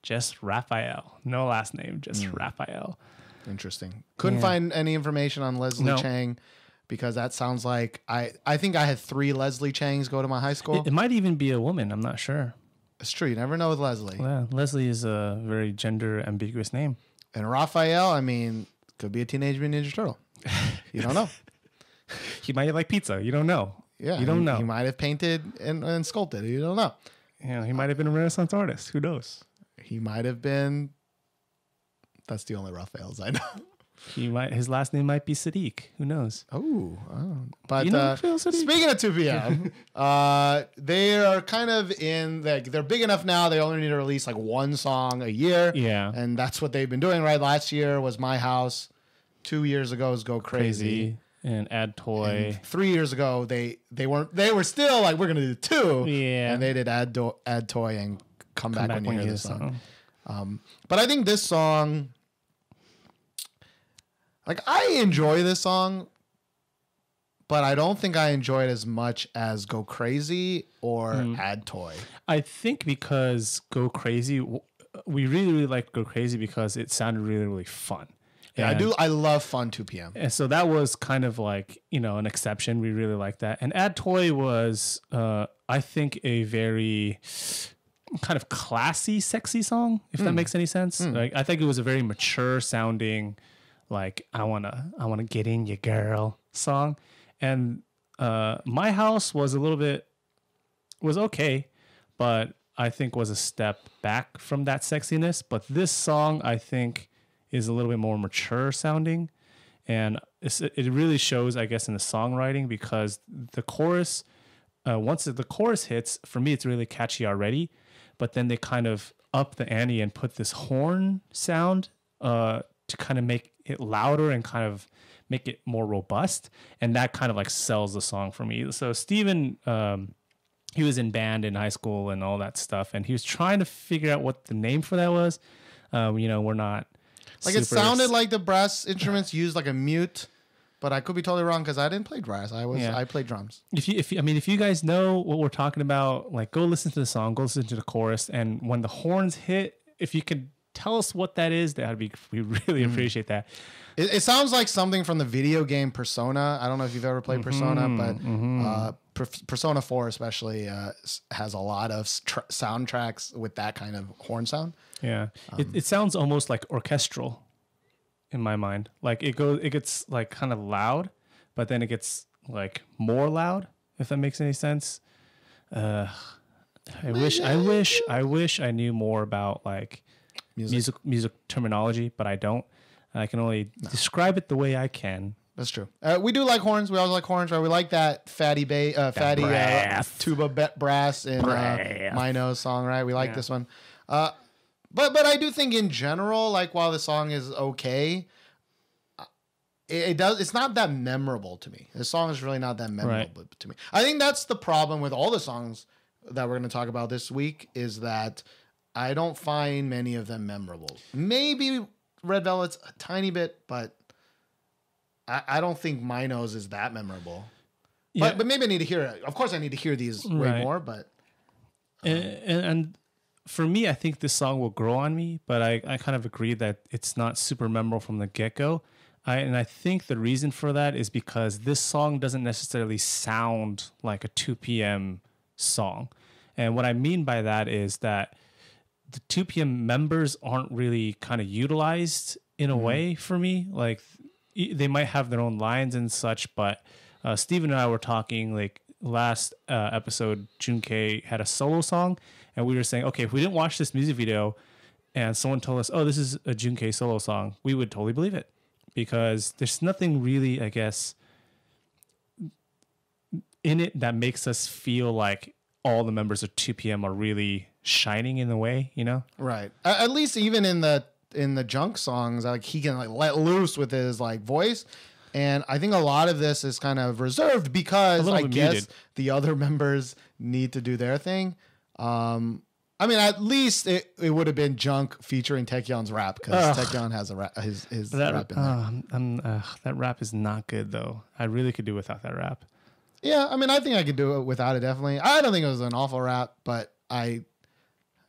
Speaker 2: just Raphael. No last name, just mm. Raphael.
Speaker 1: Interesting. Couldn't yeah. find any information on Leslie no. Chang because that sounds like I, I think I had three Leslie Changs go to my high school.
Speaker 2: It, it might even be a woman. I'm not sure.
Speaker 1: It's true. You never know with Leslie.
Speaker 2: Yeah, Leslie is a very gender ambiguous name.
Speaker 1: And Raphael, I mean, could be a Teenage Mutant Ninja Turtle. You don't know.
Speaker 2: He might like pizza. You don't know.
Speaker 1: Yeah,
Speaker 2: you don't
Speaker 1: he,
Speaker 2: know.
Speaker 1: He might have painted and, and sculpted. You don't know.
Speaker 2: Yeah, he might have been a Renaissance artist. Who knows?
Speaker 1: He might have been. That's the only Raphaels I know.
Speaker 2: He might. His last name might be Sadiq. Who knows?
Speaker 1: Oh, oh. But
Speaker 2: you know
Speaker 1: uh, speaking of two P M, uh, they are kind of in. Like, they're big enough now. They only need to release like one song a year.
Speaker 2: Yeah,
Speaker 1: and that's what they've been doing. Right. Last year was My House. Two years ago was Go Crazy.
Speaker 2: Crazy. And Add Toy.
Speaker 1: And three years ago, they they weren't. They were still like, we're gonna do two.
Speaker 2: Yeah.
Speaker 1: And they did Add Do- Add Toy and Come, come Back, back When You Hear the Song. song. Um, but I think this song, like I enjoy this song, but I don't think I enjoy it as much as Go Crazy or mm. Add Toy.
Speaker 2: I think because Go Crazy, we really really liked Go Crazy because it sounded really really fun.
Speaker 1: Yeah, and I do. I love fun two P M.
Speaker 2: And so that was kind of like, you know, an exception. We really liked that. And Add Toy was, uh, I think, a very kind of classy, sexy song, if mm. that makes any sense. Mm. Like, I think it was a very mature sounding, like, I wanna, I wanna get in your girl song. And uh, My House was a little bit, was okay, but I think was a step back from that sexiness. But this song, I think, is a little bit more mature sounding, and it's, it really shows, I guess, in the songwriting because the chorus, uh, once the chorus hits, for me, it's really catchy already, but then they kind of up the ante and put this horn sound uh, to kind of make it louder and kind of make it more robust, and that kind of like sells the song for me. So Steven, um, he was in band in high school and all that stuff, and he was trying to figure out what the name for that was. Um, you know, we're not
Speaker 1: Like Super it sounded like the brass instruments used like a mute, but I could be totally wrong because I didn't play brass. I was yeah. I played drums.
Speaker 2: If you, if you, I mean, if you guys know what we're talking about, like go listen to the song, go listen to the chorus, and when the horns hit, if you could tell us what that is, that'd be we really mm. appreciate that.
Speaker 1: It, it sounds like something from the video game Persona. I don't know if you've ever played mm-hmm, Persona, but mm-hmm. uh, per- Persona four especially uh, has a lot of tr- soundtracks with that kind of horn sound.
Speaker 2: Yeah, um, it, it sounds almost like orchestral in my mind. Like it goes, it gets like kind of loud, but then it gets like more loud. If that makes any sense. Uh, I wish, I wish, I wish I knew more about like music, music, music terminology, but I don't. I can only no. describe it the way I can.
Speaker 1: That's true. Uh, we do like horns. We always like horns, right? We like that fatty ba- uh, fatty uh, tuba be- brass in uh, MINO's song, right? We like yeah. this one. Uh, But but I do think in general, like while the song is okay, it, it does it's not that memorable to me. The song is really not that memorable right. to me. I think that's the problem with all the songs that we're going to talk about this week is that I don't find many of them memorable. Maybe Red Velvet's a tiny bit, but I, I don't think MINO's is that memorable. Yeah. But but maybe I need to hear it. Of course, I need to hear these way
Speaker 2: right.
Speaker 1: more. But
Speaker 2: um. and, and, and for me, I think this song will grow on me, but I, I kind of agree that it's not super memorable from the get-go. I, and I think the reason for that is because this song doesn't necessarily sound like a two P M song. And what I mean by that is that the two P M members aren't really kind of utilized in a mm-hmm. way for me. Like they might have their own lines and such, but uh, Steven and I were talking like last uh, episode, Junkei had a solo song, and we were saying, okay, if we didn't watch this music video and someone told us, oh, this is a Junkei solo song, we would totally believe it because there's nothing really, I guess, in it that makes us feel like all the members of two P M are really shining in the way, you know?
Speaker 1: Right. At least even in the in the Junk songs, like he can like let loose with his like voice. And I think a lot of this is kind of reserved because I guess muted. the other members need to do their thing. Um, I mean, at least it, it would have been Junk featuring Taekyeon's rap because Taekyeon has a rap, his his
Speaker 2: that,
Speaker 1: rap in there.
Speaker 2: Uh, I'm, uh, that rap is not good though. I really could do without that rap.
Speaker 1: Yeah, I mean, I think I could do it without it. Definitely, I don't think it was an awful rap, but I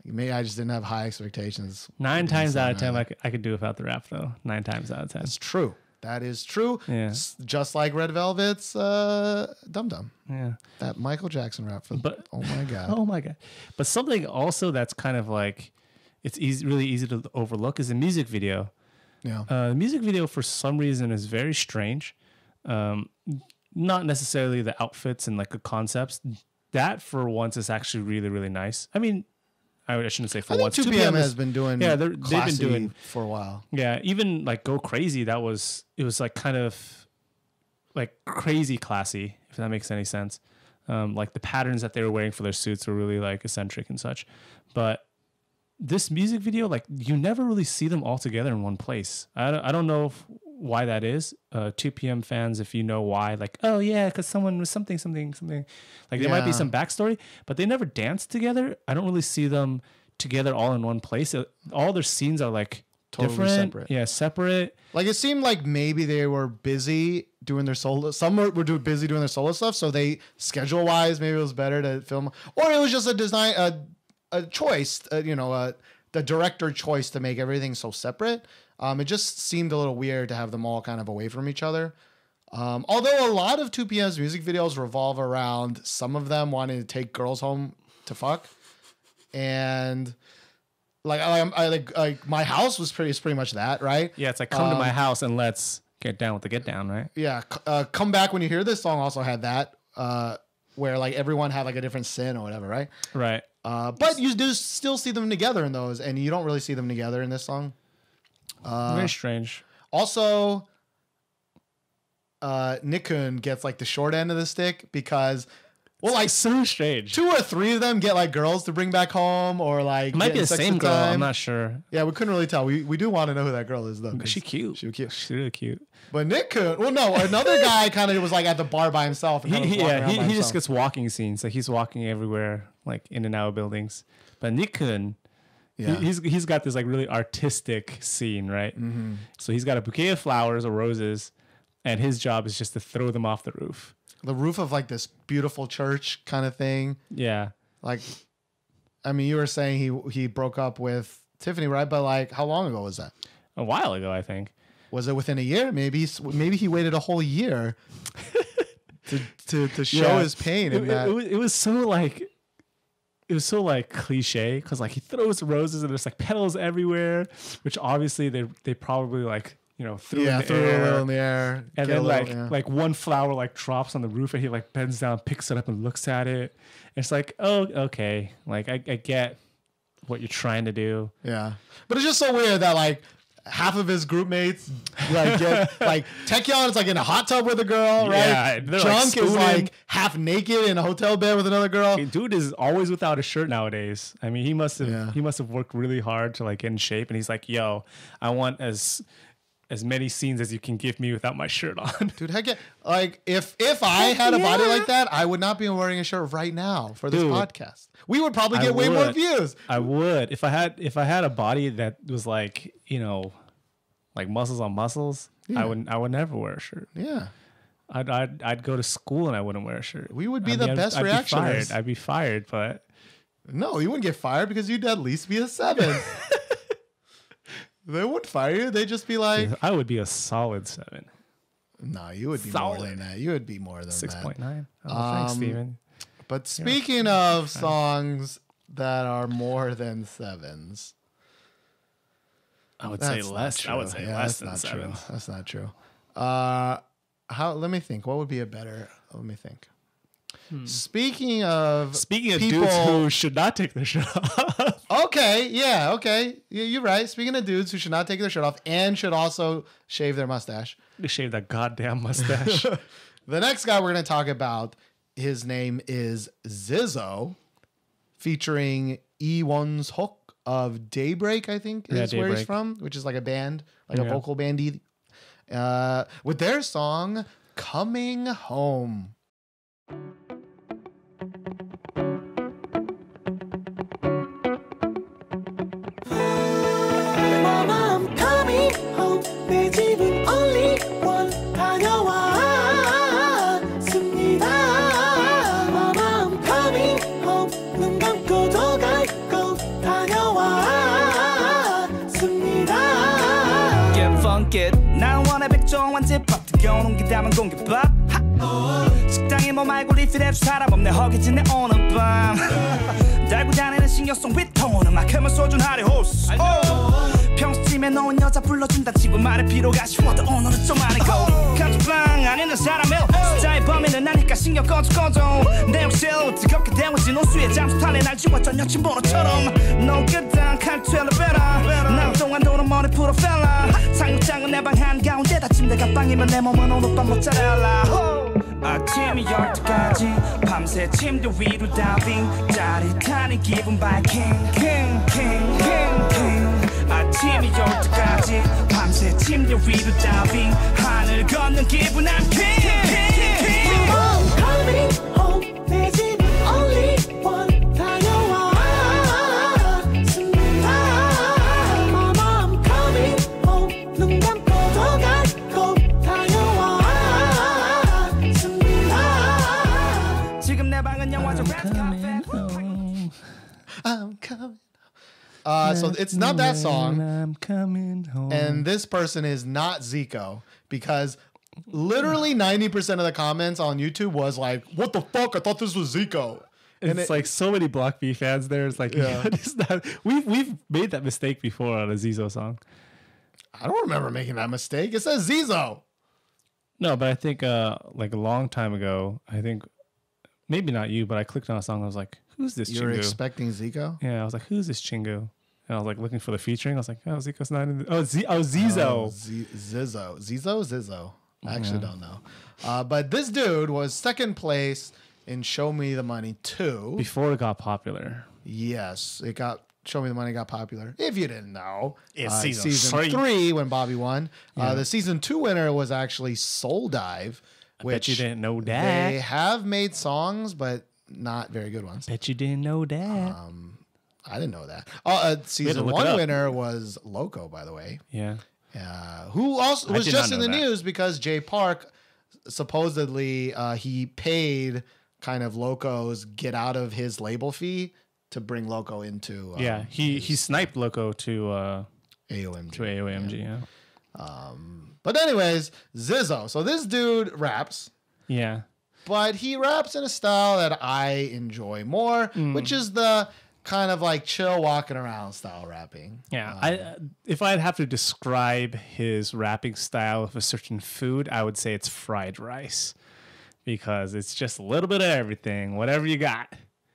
Speaker 1: Maybe I just didn't have high expectations.
Speaker 2: Nine times out of ten, I could, I could do without the rap though. Nine times out of ten.
Speaker 1: That's true. That is true.
Speaker 2: Yeah.
Speaker 1: S- Just like Red Velvet's uh, Dum Dum.
Speaker 2: Yeah.
Speaker 1: That Michael Jackson rap. For,
Speaker 2: But
Speaker 1: oh my God.
Speaker 2: Oh my God. But something also that's kind of like, it's easy, really easy to overlook is the music video.
Speaker 1: Yeah.
Speaker 2: Uh, the music video for some reason is very strange. Um, not necessarily the outfits and like the concepts. That for once is actually really, really nice. I mean, I, I shouldn't say for
Speaker 1: I think
Speaker 2: once.
Speaker 1: two P M has been doing
Speaker 2: yeah, they're- they've been doing-
Speaker 1: for a while.
Speaker 2: Yeah, even like Go Crazy, that was, it was like kind of like crazy classy, if that makes any sense. Um, like the patterns that they were wearing for their suits were really like eccentric and such. But this music video, like you never really see them all together in one place. I don't, I don't know if, why that is. Uh, two P M fans, if you know why, like, oh yeah, because someone was something, something, something. Like there might be
Speaker 1: Yeah.
Speaker 2: some backstory, but they never dance together. I don't really see them together all in one place. Uh, All their scenes are like
Speaker 1: Totally
Speaker 2: different.
Speaker 1: separate.
Speaker 2: Yeah, separate.
Speaker 1: Like it seemed like maybe they were busy doing their solo. Some were, were do, busy doing their solo stuff, so they schedule wise maybe it was better to film, or it was just a design a, a choice. Uh, you know, uh, the director choice to make everything so separate. Um, it just seemed a little weird to have them all kind of away from each other. Um, although a lot of two P M's music videos revolve around some of them wanting to take girls home to fuck, and like I, I like like my house was pretty is pretty much that, right?
Speaker 2: Yeah, it's like come to
Speaker 1: Um,
Speaker 2: my house and let's get down with the get down, right?
Speaker 1: Yeah, c- uh, Come Back When You Hear This song also had that, uh, where like everyone had like a different sin or whatever, right?
Speaker 2: Right.
Speaker 1: Uh, but you do still see them together in those, and you don't really see them together in this song. Uh,
Speaker 2: Very strange.
Speaker 1: Also, uh, Nickun gets like the short end of the stick because, well, like
Speaker 2: So strange.
Speaker 1: two or three of them get like girls to bring back home, or like
Speaker 2: It might be
Speaker 1: getting
Speaker 2: the
Speaker 1: sex
Speaker 2: same
Speaker 1: with
Speaker 2: girl.
Speaker 1: time.
Speaker 2: I'm not sure.
Speaker 1: Yeah, we couldn't really tell. We we do want to know who that girl is though. 'cause
Speaker 2: She cute.
Speaker 1: She was cute.
Speaker 2: She's really cute.
Speaker 1: But Nickun, well, no, another guy kind of was like at the bar by himself. And
Speaker 2: He,
Speaker 1: kind of
Speaker 2: he-
Speaker 1: was walking
Speaker 2: yeah,
Speaker 1: around
Speaker 2: he,
Speaker 1: by
Speaker 2: he
Speaker 1: himself.
Speaker 2: just gets walking scenes. Like he's walking everywhere, like in and out of buildings. But Nickun,
Speaker 1: Yeah.
Speaker 2: he, he's he's got this like really artistic scene, right?
Speaker 1: Mm-hmm.
Speaker 2: So he's got a bouquet of flowers or roses, and his job is just to throw them off the roof.
Speaker 1: the roof of like this beautiful church kind of thing.
Speaker 2: Yeah.
Speaker 1: Like, I mean, you were saying he he broke up with Tiffany, right? But like, how long ago was that?
Speaker 2: A while ago, I think.
Speaker 1: Was it within a year? Maybe he's- maybe he waited a whole year to to to show
Speaker 2: Yeah.
Speaker 1: his pain.
Speaker 2: It,
Speaker 1: In that.
Speaker 2: it, it was, it was so like it was so like cliche because like he throws roses and there's like petals everywhere, which obviously they they probably like you know threw
Speaker 1: yeah,
Speaker 2: in the
Speaker 1: throw
Speaker 2: air.
Speaker 1: a little in the air,
Speaker 2: And
Speaker 1: get a
Speaker 2: then
Speaker 1: little-
Speaker 2: like
Speaker 1: yeah.
Speaker 2: like one flower like drops on the roof and he like bends down, picks it up and looks at it. And it's like, oh, okay. Like I, I get what you're trying to do.
Speaker 1: yeah, but it's just so weird that like half of his group mates like get like Taekyon is like in a hot tub with a girl, right?
Speaker 2: Yeah, they're, like,
Speaker 1: Junk is
Speaker 2: spooning.
Speaker 1: like half naked in a hotel bed with another girl.
Speaker 2: Dude is always without a shirt nowadays. I mean, he must have
Speaker 1: Yeah.
Speaker 2: he must have worked really hard to like get in shape. And he's like, yo, I want as as many scenes as you can give me without my shirt on.
Speaker 1: Dude, heck yeah. Like if if I had a body
Speaker 2: yeah.
Speaker 1: like that, I would not be wearing a shirt right now for this
Speaker 2: Dude.
Speaker 1: podcast. We would probably
Speaker 2: I
Speaker 1: get way more
Speaker 2: would.
Speaker 1: views.
Speaker 2: I would if I had if I had a body that was like you know, like muscles on muscles.
Speaker 1: Yeah.
Speaker 2: I would I would never wear a shirt.
Speaker 1: Yeah.
Speaker 2: I'd I'd, I'd go to school and I wouldn't wear a shirt.
Speaker 1: We would be
Speaker 2: I
Speaker 1: the
Speaker 2: mean, I'd-
Speaker 1: best
Speaker 2: I'd be fired.
Speaker 1: reactioners.
Speaker 2: I'd be fired, but
Speaker 1: No, you wouldn't get fired because you'd at least be a seven. They wouldn't fire you. They'd just be like,
Speaker 2: I would be a solid seven,
Speaker 1: no, you would be more
Speaker 2: Solid.
Speaker 1: than that. You would be more than
Speaker 2: six
Speaker 1: that.
Speaker 2: point nine. Oh, thanks,
Speaker 1: Um,
Speaker 2: Steven.
Speaker 1: But speaking of songs that are more than sevens,
Speaker 2: I would say
Speaker 1: that's not
Speaker 2: less.
Speaker 1: true.
Speaker 2: I would say
Speaker 1: Yeah,
Speaker 2: less
Speaker 1: that's
Speaker 2: than
Speaker 1: not
Speaker 2: seven.
Speaker 1: true. That's not true. Uh, how? Let me think. What would be a better? Let me think. Speaking of
Speaker 2: Speaking of
Speaker 1: people,
Speaker 2: dudes who should not take their shirt off.
Speaker 1: okay, yeah, okay, yeah, you're right. Speaking of dudes who should not take their shirt off and should also shave their mustache.
Speaker 2: They shave that goddamn mustache.
Speaker 1: The next guy we're going to talk about, his name is Zizo, featuring E one's Hook of Daybreak, I think
Speaker 2: Yeah,
Speaker 1: is where he's
Speaker 2: Daybreak.
Speaker 1: from, which is like a band, like a
Speaker 2: Yeah.
Speaker 1: vocal bandy, uh, with their song Coming Home.
Speaker 4: Mama, I'm coming home. 내 집은 only one. 다녀왔습니다. Mama, I'm coming home. 눈 감고도 갈 곳.
Speaker 5: it 난 원해 백종 완제 밥 뜨거운 온기 담은 공깃밥 식당에 뭐 말고 리필해줄 사람 없네 허기진 내 오늘 밤 달고 다니는 신경성 위통은 음악하면 소중하리 호스 평소쯤에 놓은 여자 불러준다 치고 말할 필요가 쉬워도 오늘은 좀 아니고 감정방 안 있는 사람일 숫자의 범인은 나니까 신경 꺼줘 꺼줘 내 욕실 뜨겁게 데워진 호수에 잠수 탈래 날 지웠던 여친 번호처럼 No good down 칼투 엘리베이터 날 동안 도는 머리 풀어 펠라 상륙장은 내 방 한가운데다 침대가 빵이면 내 몸은 오늘 밤 모짜렐라 아침이 열 때까지 밤새 침대 위로 다빙 짜릿한 기분 바이킹 king king king king 아침이 열 때까지 밤새 침대 위로 다빙 하늘 걷는 기분 I'm king king king
Speaker 4: I'm coming home 내 집 only one 다녀와 순간 Mama I'm coming home 눈 감고도 갈고 다녀와 순간
Speaker 5: 지금 내 방은 영화적 랩 카페
Speaker 1: I'm coming. Uh, so it's not that song.
Speaker 2: I'm coming home.
Speaker 1: And this person is not Zico because literally ninety percent of the comments on YouTube was like, what the fuck? I thought this was Zico. And
Speaker 2: it's
Speaker 1: it-
Speaker 2: like so many Block B fans there. It's like,
Speaker 1: Yeah.
Speaker 2: it's not, we've, we've made that mistake before on a Zizo song.
Speaker 1: I don't remember making that mistake. It says Zizo.
Speaker 2: No, but I think uh, like a long time ago, I think maybe not you, but I clicked on a song. I was like, who's this
Speaker 1: You were
Speaker 2: Chingu?
Speaker 1: expecting Zico?
Speaker 2: Yeah, I was like, who's this Chingu? And I was like looking for the featuring. I was like, oh, Zico's not in the, oh, Z- oh, Zizo.
Speaker 1: Oh, Z- Zizo. Zizo? Zizo. I actually don't know. Uh, but this dude was second place in Show Me the Money two.
Speaker 2: Before it got popular.
Speaker 1: Yes, it got Show Me the Money got popular. If you didn't know,
Speaker 2: It's
Speaker 1: uh,
Speaker 2: season
Speaker 1: season
Speaker 2: three.
Speaker 1: three when Bobby won.
Speaker 2: Yeah.
Speaker 1: Uh, the season two winner was actually Soul Dive,
Speaker 2: Bet
Speaker 1: which
Speaker 2: you didn't know that.
Speaker 1: they have made songs, but not very good ones.
Speaker 2: Bet you didn't know that.
Speaker 1: I didn't know that. Oh, uh, season
Speaker 2: look it
Speaker 1: one
Speaker 2: up.
Speaker 1: winner was Loco, by the way.
Speaker 2: Yeah.
Speaker 1: Uh, who also
Speaker 2: I
Speaker 1: was
Speaker 2: did
Speaker 1: just
Speaker 2: not
Speaker 1: in the
Speaker 2: know that.
Speaker 1: news because Jay Park supposedly uh, he paid kind of Loco's get out of his label fee to bring Loco into um,
Speaker 2: Yeah. He he sniped Loco to uh
Speaker 1: A O M G.
Speaker 2: to A O M G. Yeah.
Speaker 1: But anyways, Zizo. So this dude raps,
Speaker 2: Yeah.
Speaker 1: but he raps in a style that I enjoy more,
Speaker 2: Mm.
Speaker 1: which is the kind of like chill walking around style rapping.
Speaker 2: Yeah, I uh, if I'd have to describe his rapping style of a certain food, I would say it's fried rice because it's just a little bit of everything, whatever you got.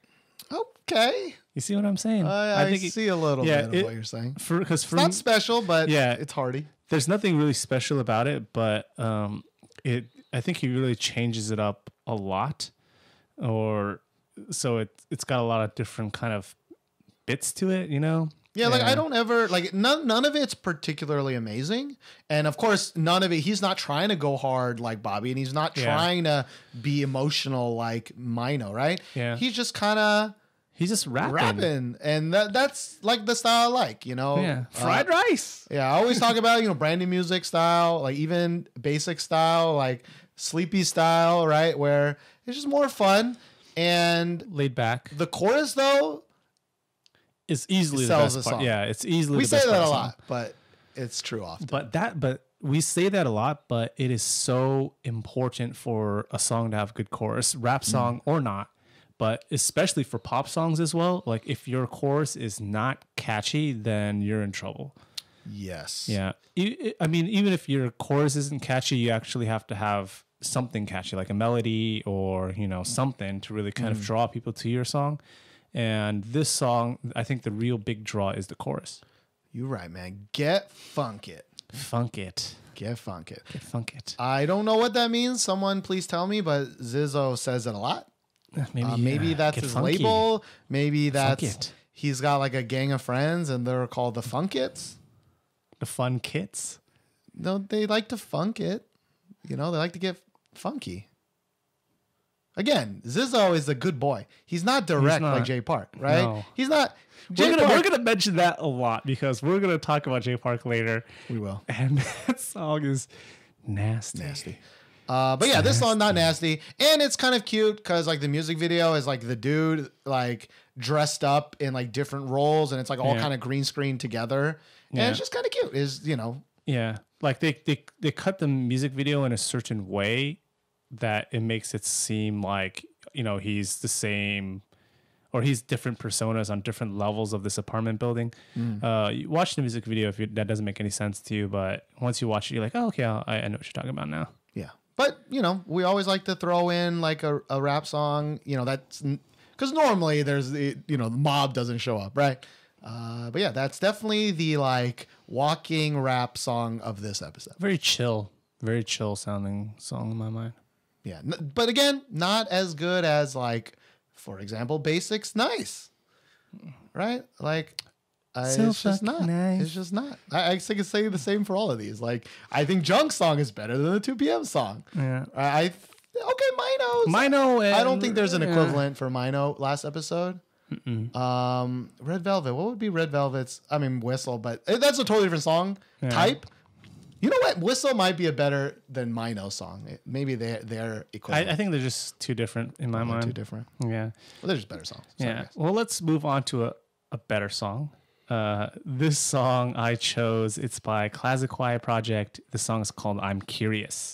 Speaker 1: Okay.
Speaker 2: You see what I'm saying?
Speaker 1: I, I,
Speaker 2: think it-
Speaker 1: see a little
Speaker 2: yeah,
Speaker 1: bit of
Speaker 2: it-
Speaker 1: what you're saying.
Speaker 2: For because for
Speaker 1: It's not special, but
Speaker 2: Yeah.
Speaker 1: it's hearty.
Speaker 2: there's nothing really special about it, but um, it I think he really changes it up a lot, or so it it's got a lot of different kind of bits to it, you know.
Speaker 1: Yeah, like I don't ever like none none of it's particularly amazing. And of course, none of it he's not trying to go hard like Bobby and he's not
Speaker 2: Yeah.
Speaker 1: trying to be emotional like Mino, right?
Speaker 2: Yeah.
Speaker 1: He's just kind of
Speaker 2: He's just rapping.
Speaker 1: rapping and that that's like the style I like, you know.
Speaker 2: Yeah,
Speaker 1: Uh,
Speaker 2: fried rice.
Speaker 1: Yeah, I always talk about, you know, brand new music style, like even basic style, like sleepy style, right? Where it's just more fun. And
Speaker 2: Laid back.
Speaker 1: the chorus though,
Speaker 2: It's easily
Speaker 1: It
Speaker 2: the
Speaker 1: sells
Speaker 2: best
Speaker 1: the
Speaker 2: part.
Speaker 1: song.
Speaker 2: Yeah, it's easily
Speaker 1: we
Speaker 2: the
Speaker 1: say
Speaker 2: best
Speaker 1: that
Speaker 2: part
Speaker 1: a
Speaker 2: of the song.
Speaker 1: lot, but it's true often.
Speaker 2: But that, but we say that a lot, but it is so important for a song to have good chorus, rap song or not, but especially for pop songs as well. Like if your chorus is not catchy, then you're in trouble.
Speaker 1: Yes.
Speaker 2: Yeah. E- I mean, even if your chorus isn't catchy, you actually have to have something catchy, like a melody or, you know, something to really kind of draw people to your song. And this song, I think the real big draw is the chorus.
Speaker 1: You're right, man. Get funk it.
Speaker 2: Funk it.
Speaker 1: Get funk it.
Speaker 2: Get funk it.
Speaker 1: I don't know what that means. Someone please tell me, but Zizo says it a lot.
Speaker 2: Maybe,
Speaker 1: Uh, maybe
Speaker 2: yeah,
Speaker 1: that's
Speaker 2: get
Speaker 1: his
Speaker 2: funky.
Speaker 1: label. Maybe that's
Speaker 2: it.
Speaker 1: he's got like a gang of friends and they're called the Funkits.
Speaker 2: The fun kits.
Speaker 1: No, they like to funk it. You know, they like to get funky. Again, Zizo is a good boy. He's not direct
Speaker 2: not.
Speaker 1: like Jay Park, right?
Speaker 2: No.
Speaker 1: He's not. Jay
Speaker 2: We're gonna,
Speaker 1: Park,
Speaker 2: we're gonna mention that a lot because we're gonna talk about Jay Park later.
Speaker 1: we will.
Speaker 2: And that song is nasty.
Speaker 1: Nasty. Uh, but yeah, this song not nasty, and it's kind of cute because like the music video is like the dude like dressed up in like different roles, and it's like all
Speaker 2: Yeah.
Speaker 1: kind of green screen together, and
Speaker 2: Yeah.
Speaker 1: it's just kind of cute. Is you know
Speaker 2: Yeah, like they, they they cut the music video in a certain way that it makes it seem like, you know, he's the same, or he's different personas on different levels of this apartment building. Mm. Uh, you watch the music video if you, that doesn't make any sense to you, but once you watch it, you're like, oh, okay, I, I know what you're talking about now.
Speaker 1: Yeah, but you know, we always like to throw in like a, a rap song. You know, that's because normally there's the, you know, the mob doesn't show up, right? Uh, but yeah, that's definitely the like walking rap song of this episode.
Speaker 2: Very chill, very chill sounding song in my mind.
Speaker 1: Yeah, n- but again, not as good as like, for example, Basics Nice, right? Like, uh,
Speaker 2: So
Speaker 1: it's just
Speaker 2: fucking
Speaker 1: not.
Speaker 2: nice.
Speaker 1: It's just not. I, I think it's saying the same for all of these. Like, I think Junk's song is better than the two P M song.
Speaker 2: Yeah,
Speaker 1: I, I okay, Mino's.
Speaker 2: Mino.
Speaker 1: I don't think there's an
Speaker 2: yeah.
Speaker 1: equivalent for Mino last episode. Mm-mm. Um, Red Velvet. What would be Red Velvet's? I mean, Whistle, but eh, that's a totally different song
Speaker 2: Yeah.
Speaker 1: type. You know what? Whistle might be a better than Mino song. It, maybe they they're equivalent.
Speaker 2: I, I think they're just too different in my
Speaker 1: They're
Speaker 2: mind.
Speaker 1: Too different.
Speaker 2: Yeah.
Speaker 1: Well, they're just better songs. Sorry,
Speaker 2: Yeah.
Speaker 1: guys.
Speaker 2: Well, let's move on to a, a better song. Uh, this song I chose, it's by Clazziquai Project. The song is called I'm Curious.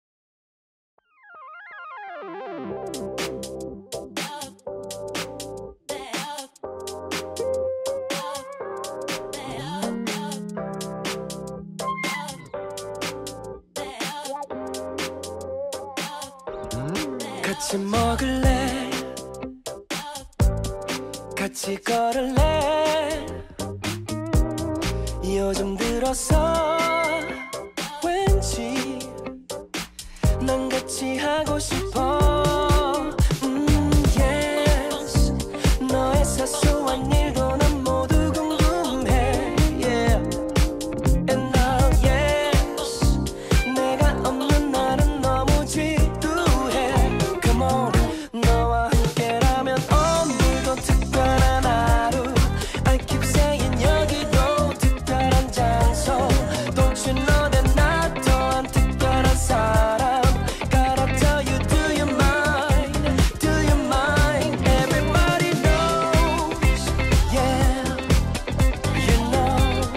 Speaker 3: 같이 먹을래 같이 걸을래 요즘 들어서 왠지 난 같이 하고 싶어 음, yes. 너의 사소한 일도 난 모두 궁금해 yeah. And now yes 내가 없는 날은 너무 지루해 Come on 너와 함께라면 오늘도 특별한 하루 I keep saying 여기도 특별한 장소 Don't you know that 나 또한 특별한 사람 Gotta tell you do you mind Do you mind Everybody knows Yeah You know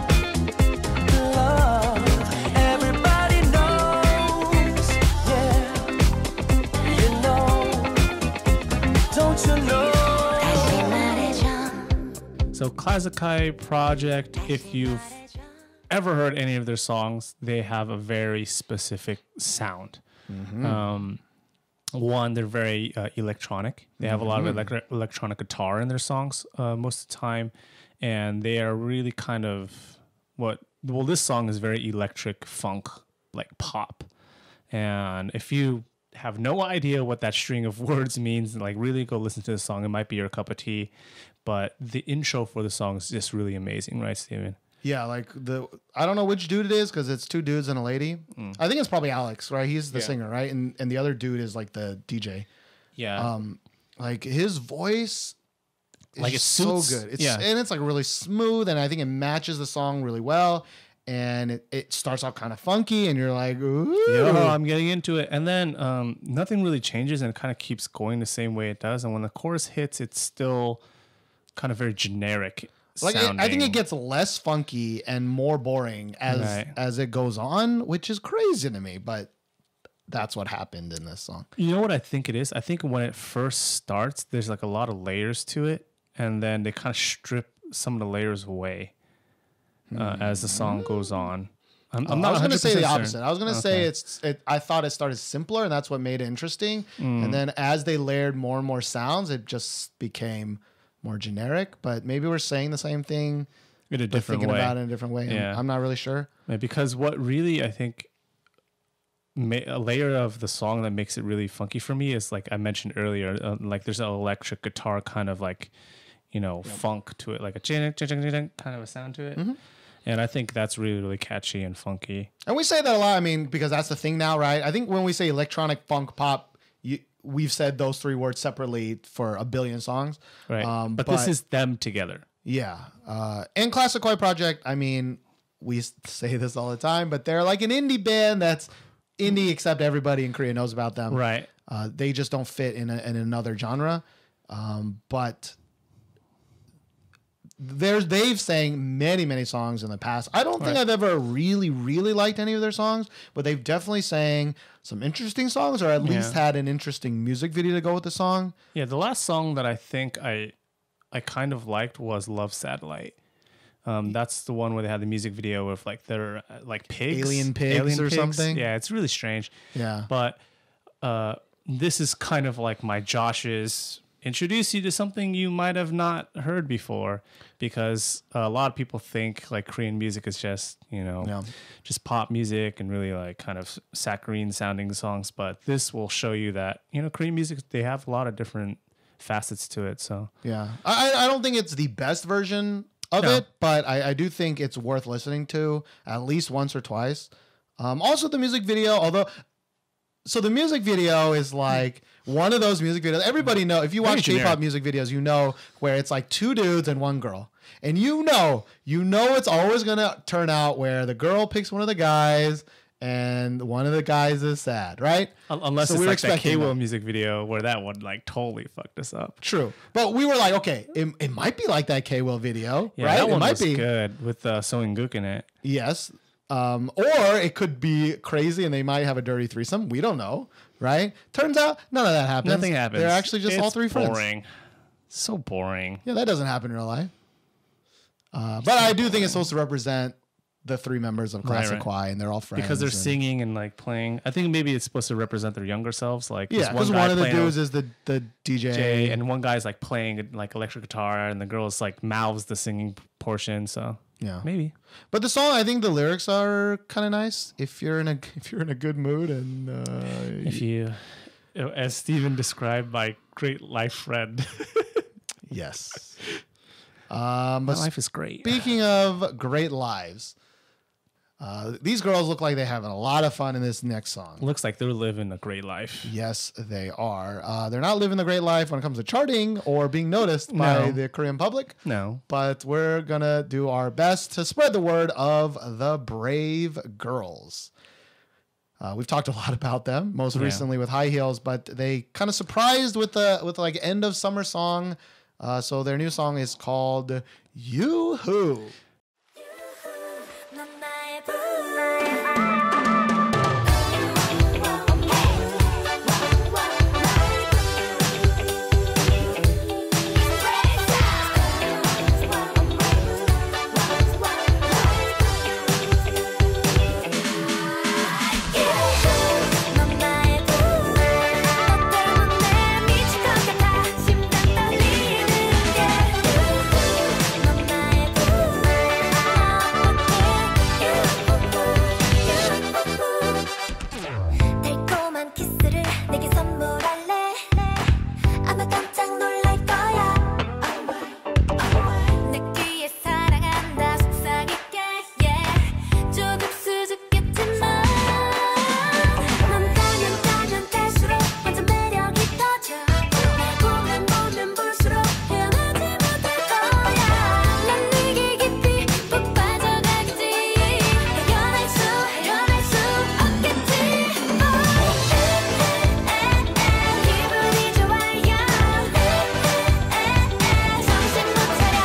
Speaker 3: Love Everybody knows Yeah You know Don't you know
Speaker 2: So Clazziquai Project, if you've ever heard any of their songs, they have a very specific sound. Um, one, they're very uh, electronic. They have a lot of elec- electronic guitar in their songs uh, most of the time, and they are really kind of what. Well, this song is very electric funk, like pop. And if you have no idea what that string of words means, like really go listen to the song. It might be your cup of tea, but the intro for the song is just really amazing, right, Steven?
Speaker 1: Yeah, like the I don't know which dude it is because it's two dudes and a lady. I think it's probably Alex, right? He's the
Speaker 2: Yeah.
Speaker 1: singer, right? And and the other dude is like the D J.
Speaker 2: Yeah.
Speaker 1: Um, like his voice, is
Speaker 2: Like, it
Speaker 1: so
Speaker 2: suits-
Speaker 1: good. It's,
Speaker 2: yeah.
Speaker 1: and it's like really smooth, and I think it matches the song really well. And it, it starts out kind of funky, and you're like, ooh.
Speaker 2: Yo, I'm getting into it. And then um, nothing really changes and it kind of keeps going the same way it does. And when the chorus hits, it's still kind of very generic.
Speaker 1: Like it, I think
Speaker 2: sounding.
Speaker 1: it gets less funky and more boring as
Speaker 2: Right.
Speaker 1: as it goes on, which is crazy to me. But that's what happened in this song.
Speaker 2: You know what I think it is? I think when it first starts, there's like a lot of layers to it. And then they kind of strip some of the layers away uh, as the song goes on. I'm, I'm
Speaker 1: I
Speaker 2: not
Speaker 1: was going to say the
Speaker 2: one hundred percent
Speaker 1: opposite.
Speaker 2: certain.
Speaker 1: I was going to say
Speaker 2: Okay.
Speaker 1: it's. It, I thought it started simpler, and that's what made it interesting.
Speaker 2: Mm.
Speaker 1: And then as they layered more and more sounds, it just became more generic. But maybe we're saying the same thing,
Speaker 2: in a
Speaker 1: but
Speaker 2: different
Speaker 1: thinking
Speaker 2: way.
Speaker 1: about it in a different way. I'm-
Speaker 2: Yeah.
Speaker 1: I'm not really sure.
Speaker 2: Yeah, because what really I think ma- a layer of the song that makes it really funky for me is like I mentioned earlier, uh, like there's an electric guitar kind of like, you know, funk to it, like a ching, ching, ching, ching, kind of a sound to it.
Speaker 1: Mm-hmm.
Speaker 2: And I think that's really, really catchy and funky.
Speaker 1: And we say that a lot. I mean, because that's the thing now, right? I think when we say electronic funk pop, you, we've said those three words separately for a billion songs.
Speaker 2: Right.
Speaker 1: Um,
Speaker 2: but, this is them together.
Speaker 1: Yeah. Uh, and Clazziquai Project, I mean, we s- say this all the time, but they're like an indie band that's indie except everybody in Korea knows about them.
Speaker 2: Right.
Speaker 1: Uh, they just don't fit in, a, in another genre. Um, but there's they've sang many many songs in the past. I don't think
Speaker 2: Right.
Speaker 1: I've ever really really liked any of their songs, but they've definitely sang some interesting songs, or at least
Speaker 2: Yeah.
Speaker 1: had an interesting music video to go with the song.
Speaker 2: Yeah, the last song that I think I I kind of liked was Love Satellite. Um, that's the one where they had the music video with like their uh, like pigs,
Speaker 1: Alien pigs or something?
Speaker 2: Yeah, it's really strange.
Speaker 1: Yeah.
Speaker 2: But uh, this is kind of like my Josh's introduce you to something you might have not heard before, because a lot of people think like Korean music is just, you know,
Speaker 1: Yeah.
Speaker 2: just pop music and really like kind of saccharine sounding songs. But this will show you that, you know, Korean music, they have a lot of different facets to it. So
Speaker 1: Yeah, I I don't think it's the best version of
Speaker 2: No.
Speaker 1: it, but I, I do think it's worth listening to at least once or twice. Um, also, the music video, although, so the music video is like one of those music videos. Everybody know if you
Speaker 2: Very
Speaker 1: watch
Speaker 2: generic.
Speaker 1: K-pop music videos, you know where it's like two dudes and one girl, and you know you know it's always gonna turn out where the girl picks one of the guys. And one of the guys is sad, right?
Speaker 2: Un- unless
Speaker 1: So
Speaker 2: it's
Speaker 1: we were
Speaker 2: like that
Speaker 1: expecting
Speaker 2: K-Will
Speaker 1: that.
Speaker 2: music video where that one like totally fucked us up.
Speaker 1: True. But we were like, okay, it, it might be like that K-Will video,
Speaker 2: Yeah,
Speaker 1: right?
Speaker 2: that one
Speaker 1: it might
Speaker 2: was
Speaker 1: be.
Speaker 2: good with uh, So In Gook in it.
Speaker 1: Yes. Um, or it could be crazy and they might have a dirty threesome. We don't know, right? Turns out none of that happens.
Speaker 2: Nothing happens.
Speaker 1: They're actually just all
Speaker 2: It's
Speaker 1: three friends.
Speaker 2: boring. So boring.
Speaker 1: Yeah, that doesn't happen in real life. Uh, but I do think it's supposed to represent the three members of
Speaker 2: Right,
Speaker 1: Clazziquai,
Speaker 2: right.
Speaker 1: and they're all friends.
Speaker 2: Because they're
Speaker 1: and-
Speaker 2: singing and like playing. I think maybe it's supposed to represent their younger selves. Like
Speaker 1: Yeah,
Speaker 2: this
Speaker 1: because
Speaker 2: guy
Speaker 1: one of the
Speaker 2: playing
Speaker 1: dudes is the, the D J.
Speaker 2: Jay, and one guy's like playing like electric guitar, and the girl's like mouths the singing portion. So
Speaker 1: Yeah.
Speaker 2: maybe.
Speaker 1: But the song, I think the lyrics are kind of nice if you're in a if you're in a good mood and uh,
Speaker 2: If you, as Steven described, my great life friend.
Speaker 1: yes. Um, but
Speaker 2: My life is great.
Speaker 1: speaking of great lives, uh, these girls look like they're having a lot of fun in this next song.
Speaker 2: Looks like they're living a great life.
Speaker 1: Yes, they are. Uh, they're not living the great life when it comes to charting or being noticed by
Speaker 2: No.
Speaker 1: the Korean public.
Speaker 2: No.
Speaker 1: But we're going to do our best to spread the word of the Brave Girls. Uh, we've talked a lot about them, most
Speaker 2: Yeah.
Speaker 1: recently with High Heels, but they kind of surprised with the with like end of summer song. Uh, so their new song is called Yoo-Hoo.
Speaker 4: 넌 나의 부 넌 나의 부 너 때문에 미칠 것 같아 심장 떨리는 게넌 나의 부 달콤한 키스를 내게 선물할래 아마 깜짝 놀랄 거야 내 귀에 사랑한다 속삭일게 yeah. 조금 수줍겠지만 넌 따면 따면 딸수록 완전 매력이 터져 날 보면 보면 볼수록 헤어나지 못할 거야 난 네게 깊이 푹 빠져가겠지 헤어날 수 헤어날 수 없겠지 기분이 좋아요 정신 못 차려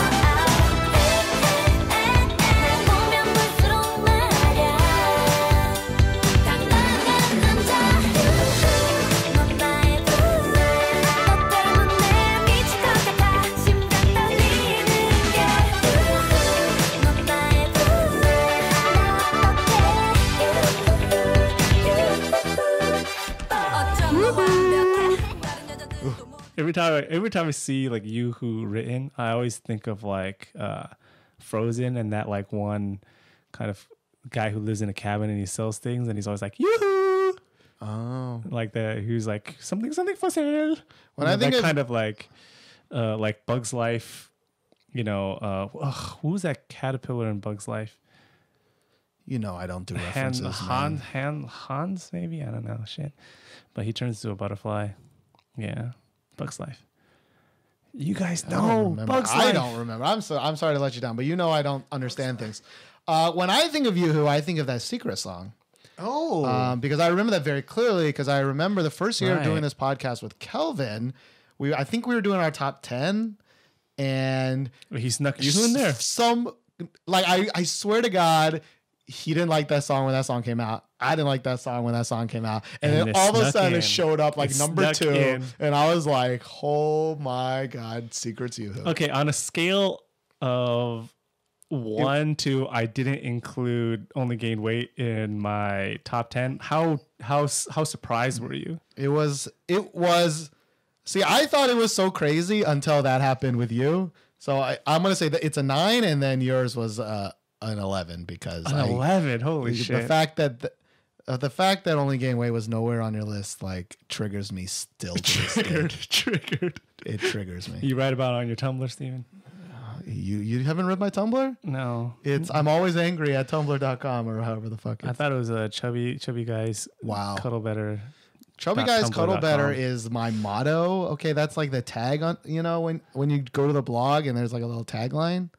Speaker 4: 날 보면 볼수록 말야 당당한 남자 넌 나의 부 너 때문에 미칠 것 같아 심장 떨리는 게넌 나의 부 어쩜 완벽해 다른 여자들도 못
Speaker 2: Every time, I, every time I see like Yoo-Hoo written, I always think of like uh, Frozen and that like one kind of guy who lives in a cabin and he sells things and he's always like Yoo-Hoo,
Speaker 1: Oh.
Speaker 2: like that. Who's like something something for sale.
Speaker 1: When
Speaker 2: You
Speaker 1: I
Speaker 2: know,
Speaker 1: think
Speaker 2: that
Speaker 1: of-
Speaker 2: kind of like uh, like Bug's Life, you know, uh, ugh, who was that caterpillar in Bug's Life?
Speaker 1: You know I don't do
Speaker 2: Han,
Speaker 1: references,
Speaker 2: Han,
Speaker 1: man.
Speaker 2: Han, Hans, maybe? I don't know. Shit. But he turns into a butterfly. Yeah. Bug's Life. You guys
Speaker 1: I don't
Speaker 2: know
Speaker 1: remember.
Speaker 2: Bug's
Speaker 1: I
Speaker 2: Life.
Speaker 1: don't remember. I'm so I'm sorry to let you down, but you know I don't understand things. Uh, when I think of Yoo-Hoo, I think of that Secret song.
Speaker 2: Oh.
Speaker 1: Um, because I remember that very clearly. Because I remember the first year of doing
Speaker 2: Right.
Speaker 1: this podcast with Kelvin, we I think we were doing our top ten, and
Speaker 2: he snuck you in there.
Speaker 1: Some like I, I swear to God, he didn't like that song when that song came out. I didn't like that song when that song came out. And,
Speaker 2: And
Speaker 1: then
Speaker 2: it
Speaker 1: all of a
Speaker 2: snuck
Speaker 1: sudden
Speaker 2: in.
Speaker 1: it showed up like
Speaker 2: It
Speaker 1: number
Speaker 2: snuck
Speaker 1: two.
Speaker 2: in.
Speaker 1: And I was like, oh my God, Secrets Yoo-hoo.
Speaker 2: Okay, on a scale of one to I didn't include Only Gain Weight in my top ten, how how how surprised were you?
Speaker 1: It was, it was, see, I thought it was so crazy until that happened with you. So I, I'm going to say that it's a nine, and then yours was uh, an eleven because
Speaker 2: An
Speaker 1: I,
Speaker 2: eleven, holy
Speaker 1: the
Speaker 2: shit.
Speaker 1: fact that the, uh, the fact that Only Gain Weight was nowhere on your list like triggers me still to this day.
Speaker 2: triggered, triggered.
Speaker 1: It triggers me.
Speaker 2: You write about it on your Tumblr, Steven?
Speaker 1: You you haven't read my Tumblr?
Speaker 2: No.
Speaker 1: It's I'm always angry at tumblr dot com or however the fuck.
Speaker 2: I
Speaker 1: It's.
Speaker 2: thought it was a chubby chubby guys
Speaker 1: Wow.
Speaker 2: cuddle better.
Speaker 1: Chubby
Speaker 2: dot
Speaker 1: guys
Speaker 2: tumblr
Speaker 1: cuddle
Speaker 2: dot
Speaker 1: better
Speaker 2: com.
Speaker 1: is my motto. Okay, that's like the tag on you know when when you go to the blog and there's like a little tagline.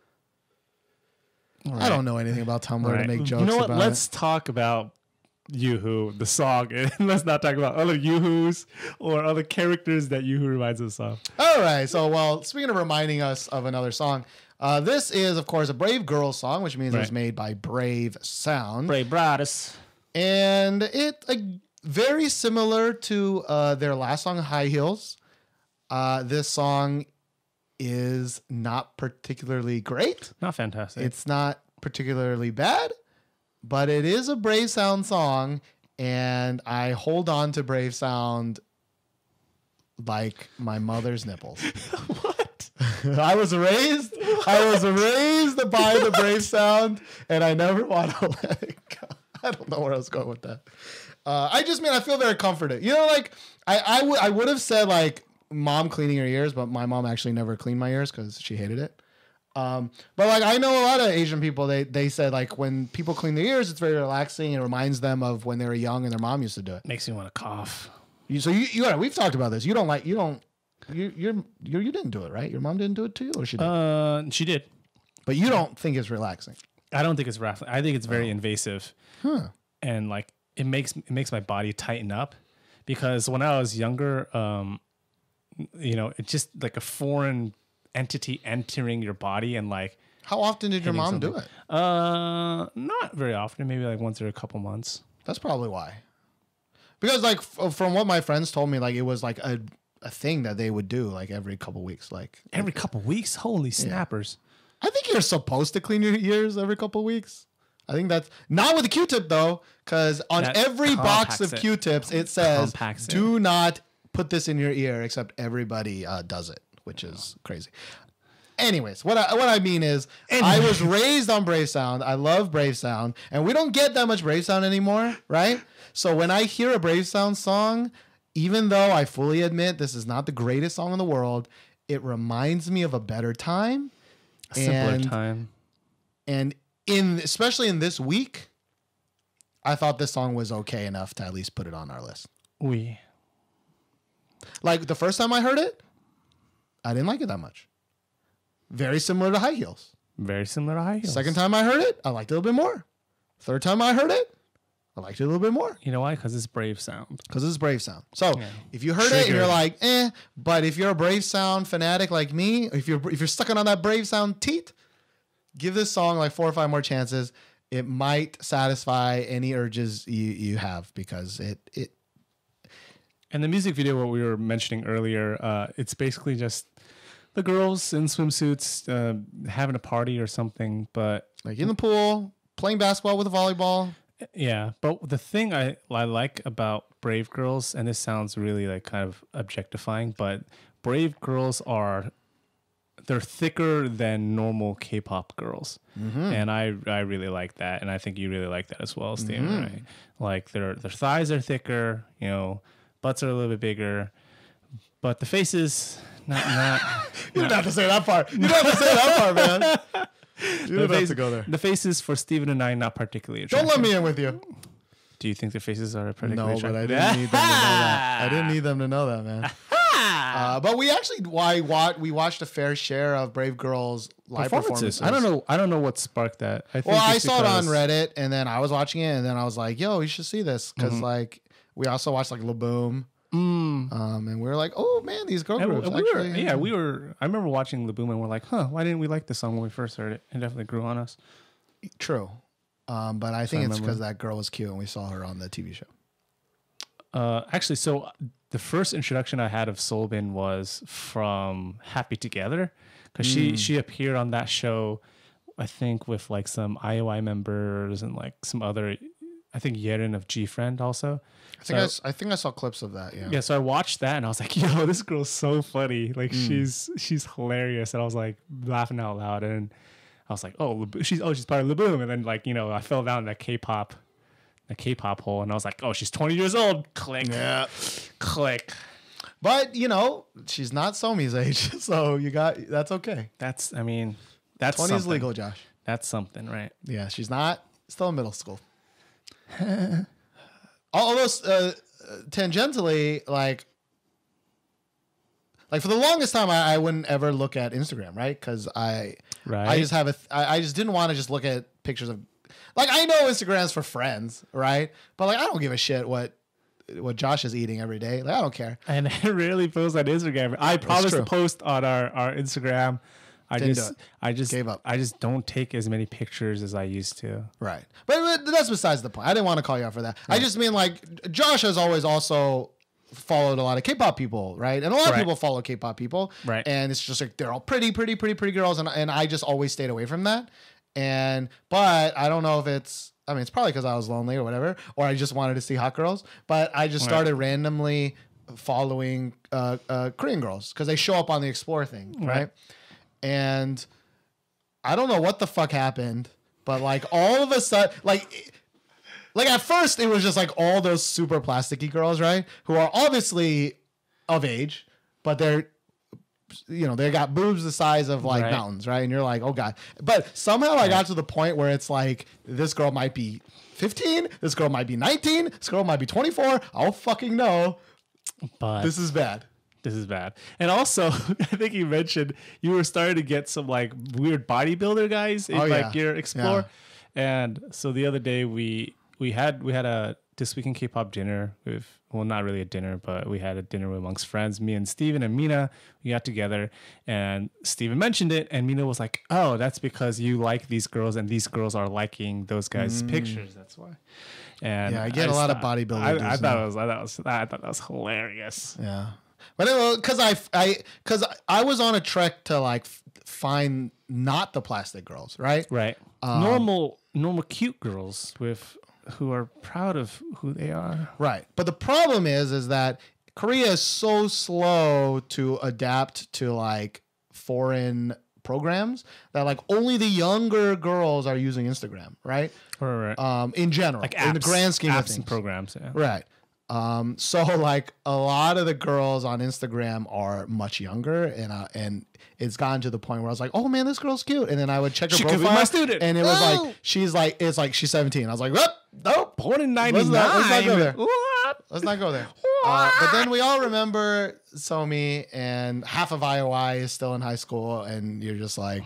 Speaker 1: I don't know anything about Tumblr
Speaker 2: Right.
Speaker 1: to make jokes
Speaker 2: You know what?
Speaker 1: about
Speaker 2: Let's
Speaker 1: it.
Speaker 2: talk about Yoo-Hoo, the song, and let's not talk about other Yoo-Hoos or other characters that Yoo-Hoo reminds us of.
Speaker 1: All right. So, well, speaking of reminding us of another song, uh, this is, of course, a Brave Girls song, which means it was
Speaker 2: Right.
Speaker 1: made by Brave Sound.
Speaker 2: Brave Brothers.
Speaker 1: And it uh, very similar to uh, their last song, High Heels. Uh, this song is not particularly great.
Speaker 2: Not fantastic.
Speaker 1: It's not particularly bad, but it is a Brave Sound song, and I hold on to Brave Sound like my mother's nipples.
Speaker 2: what?
Speaker 1: I was raised, I was raised by the Brave Sound, and I never want to let it go. I don't know where I was going with that. Uh, I just mean I feel very comforted. You know, like I I would I would have said like mom cleaning her ears, but my mom actually never cleaned my ears because she hated it. Um, but like I know a lot of Asian people, they they said like when people clean their ears, it's very relaxing. It reminds them of when they were young and their mom used to do it.
Speaker 2: Makes me want to cough.
Speaker 1: You, so you you we've talked about this. You don't like you don't you you're, you're you didn't do it, right? Your mom didn't do it to you, or she did?
Speaker 2: Uh, she did.
Speaker 1: But you don't think it's relaxing.
Speaker 2: I don't think it's raffling. I think it's very
Speaker 1: Oh.
Speaker 2: invasive,
Speaker 1: Huh.
Speaker 2: and like it makes it makes my body tighten up because when I was younger, um, you know, it's just like a foreign entity entering your body and like.
Speaker 1: How often did your
Speaker 2: hitting
Speaker 1: mom do
Speaker 2: something.
Speaker 1: it?
Speaker 2: Uh, not very often. Maybe like once every a couple months.
Speaker 1: That's probably why. Because like f- from what my friends told me, like it was like a a thing that they would do like every couple weeks. Like
Speaker 2: Every couple weeks. Holy snappers!
Speaker 1: I think you're supposed to clean your ears every couple weeks. I think that's not with a Q-tip though, because on
Speaker 2: That
Speaker 1: every box
Speaker 2: compacts
Speaker 1: of
Speaker 2: it.
Speaker 1: Q-tips it says
Speaker 2: Compacts it.
Speaker 1: do not put this in your ear, except everybody uh, does it, which is crazy. Anyways, what I what I mean is I was raised on Brave Sound. I love Brave Sound, and we don't get that much Brave Sound anymore, right? So when I hear a Brave Sound song, even though I fully admit this is not the greatest song in the world, it reminds me of a better time.
Speaker 2: A simpler
Speaker 1: And-
Speaker 2: time.
Speaker 1: And in especially in this week, I thought this song was okay enough to at least put it on our list.
Speaker 2: We.
Speaker 1: Like the first time I heard it, I didn't like it that much. Very similar to High Heels.
Speaker 2: Very similar to High Heels.
Speaker 1: Second time I heard it, I liked it a little bit more. Third time I heard it, I liked it a little bit more
Speaker 2: You know why? Because it's Brave Sound.
Speaker 1: because it's Brave Sound. So
Speaker 2: Yeah.
Speaker 1: if you heard it and you're
Speaker 2: Triggered.
Speaker 1: like, eh, but if you're a Brave Sound fanatic like me, if you're if you're stuck on that Brave Sound teat, give this song like four or five more chances. It might satisfy any urges you, you have because it it
Speaker 2: And the music video, what we were mentioning earlier, uh, it's basically just the girls in swimsuits uh, having a party or something. But
Speaker 1: like in the pool, playing basketball with a volleyball.
Speaker 2: yeah, but the thing I, I like about Brave Girls, and this sounds really like kind of objectifying, but Brave Girls are they're thicker than normal K-pop girls, and I I really like that, and I think you really like that as well, Steven. Right? Like their their thighs are thicker, you know, butts are a little bit bigger, but the faces not not.
Speaker 1: You don't have to say that part. You don't have to say that part, man. You
Speaker 2: the,
Speaker 1: don't have
Speaker 2: face-
Speaker 1: to go there.
Speaker 2: the faces for Steven and I not particularly
Speaker 1: Don't
Speaker 2: attractive.
Speaker 1: let me in with you.
Speaker 2: Do you think their faces are particularly
Speaker 1: No, but I
Speaker 2: attractive?
Speaker 1: didn't need them to know that. I didn't need them to know that, man. Uh, but we actually why wa- we watched a fair share of Brave Girls live performances.
Speaker 2: I don't know. I don't know what sparked that. I think
Speaker 1: Well, I
Speaker 2: it's
Speaker 1: saw it on
Speaker 2: because-
Speaker 1: Reddit, and then I was watching it, and then I was like, "Yo, you should see this," because like we also watched like La Boom,
Speaker 2: Mm.
Speaker 1: Um, and we were like, oh man, these girl
Speaker 2: And
Speaker 1: groups.
Speaker 2: we
Speaker 1: actually,
Speaker 2: were, yeah, we were. I remember watching the Boom and we're like, huh, why didn't we like this song when we first heard it? It definitely grew on us.
Speaker 1: True. Um, but I think
Speaker 2: I
Speaker 1: it's
Speaker 2: remember.
Speaker 1: because that girl was cute and we saw her on the T V show.
Speaker 2: Uh, actually, so the first introduction I had of Soulbin was from Happy Together, because
Speaker 1: Mm.
Speaker 2: she she appeared on that show, I think with like some I O I members and like some other, I think Yeren of G Friend also.
Speaker 1: I think I,
Speaker 2: So-
Speaker 1: s- I think I saw clips of that. Yeah.
Speaker 2: Yeah, so I watched that and I was like, yo, this girl's so funny. Like
Speaker 1: Mm.
Speaker 2: she's she's hilarious. And I was like laughing out loud. And I was like, oh, Lab- she's oh, she's part of the Boom. And then like, you know, I fell down that K-pop, the K-pop hole, and I was like, oh, she's twenty years old. Click.
Speaker 1: Yeah.
Speaker 2: Click.
Speaker 1: But you know, she's not Somi's age, so you got that's okay.
Speaker 2: That's I mean, that's
Speaker 1: twenty is
Speaker 2: something.
Speaker 1: legal, Josh.
Speaker 2: That's something, right?
Speaker 1: Yeah, she's not still in middle school. Although uh, tangentially, like, like for the longest time, I, I wouldn't ever look at Instagram, right? Because I,
Speaker 2: Right.
Speaker 1: I just have a, th- I, I just didn't want to just look at pictures of, like, I know Instagram's for friends, right? But like, I don't give a shit what, what Josh is eating every day. Like, I don't care.
Speaker 2: And I rarely post on Instagram. I promised
Speaker 1: true.
Speaker 2: to post on our, our Instagram. I
Speaker 1: Didn't
Speaker 2: just
Speaker 1: do it.
Speaker 2: I just
Speaker 1: Gave up.
Speaker 2: I just don't take as many pictures as I used to.
Speaker 1: Right. But, but that's besides the point. I didn't want to call you out for that. I just mean like Josh has always also followed a lot of K-pop people, right? And a lot of
Speaker 2: Right.
Speaker 1: people follow K-pop people.
Speaker 2: Right.
Speaker 1: And it's just like they're all pretty, pretty, pretty, pretty girls. And, and I just always stayed away from that. And but I don't know if it's I mean it's probably because I was lonely or whatever, or I just wanted to see hot girls. But I just
Speaker 2: Right.
Speaker 1: started randomly following uh, uh, Korean girls because they show up on the Explore thing, right?
Speaker 2: Right.
Speaker 1: And I don't know what the fuck happened, but like all of a sudden, like, like at first it was just like all those super plasticky girls, right? Who are obviously of age, but they're, you know, they got boobs the size of like
Speaker 2: Right.
Speaker 1: mountains, right? And you're like, oh God. But somehow I got to the point where it's like, this girl might be fifteen, this girl might be nineteen, this girl might be twenty-four. I'll fucking know.
Speaker 2: But
Speaker 1: This is bad.
Speaker 2: This is bad. And also, I think you mentioned you were starting to get some like weird bodybuilder guys in
Speaker 1: Oh,
Speaker 2: like
Speaker 1: yeah.
Speaker 2: your Explore. And so the other day we we had we had a This Week in K-pop dinner with, well, not really a dinner, but we had a dinner amongst friends. Me and Steven and Mina, we got together and Steven mentioned it and Mina was like, oh, that's because you like these girls and these girls are liking those guys' pictures. That's why. And
Speaker 1: Yeah, I get a lot of
Speaker 2: thought-
Speaker 1: bodybuilders
Speaker 2: I, I
Speaker 1: now.
Speaker 2: thought it was I thought it was I thought that was hilarious.
Speaker 1: Yeah. But anyway, because I, I, because I was on a trek to like f- find not the plastic girls, right?
Speaker 2: Right.
Speaker 1: Um,
Speaker 2: normal, normal, cute girls with who are proud of who they are.
Speaker 1: Right. But the problem is, is that Korea is so slow to adapt to like foreign programs that like only the younger girls are using Instagram, right?
Speaker 2: Or
Speaker 1: Um, in general,
Speaker 2: like
Speaker 1: in the
Speaker 2: apps-
Speaker 1: grand scheme of
Speaker 2: apps
Speaker 1: things.
Speaker 2: and programs. Yeah.
Speaker 1: Right. Um, so like a lot of the girls on Instagram are much younger, and uh, and it's gotten to the point where I was like, oh man, this girl's cute, and then I would check her
Speaker 2: She could be
Speaker 1: profile,
Speaker 2: my student.
Speaker 1: and it was
Speaker 2: Oh.
Speaker 1: like she's like it's like she's seventeen. I was like, nope, nope,
Speaker 2: Born in
Speaker 1: Let's
Speaker 2: ninety-nine.
Speaker 1: not- let's not go there.
Speaker 2: What?
Speaker 1: let's not go there. Uh, but then we all remember Somi, and half of I O I is still in high school, and you're just like,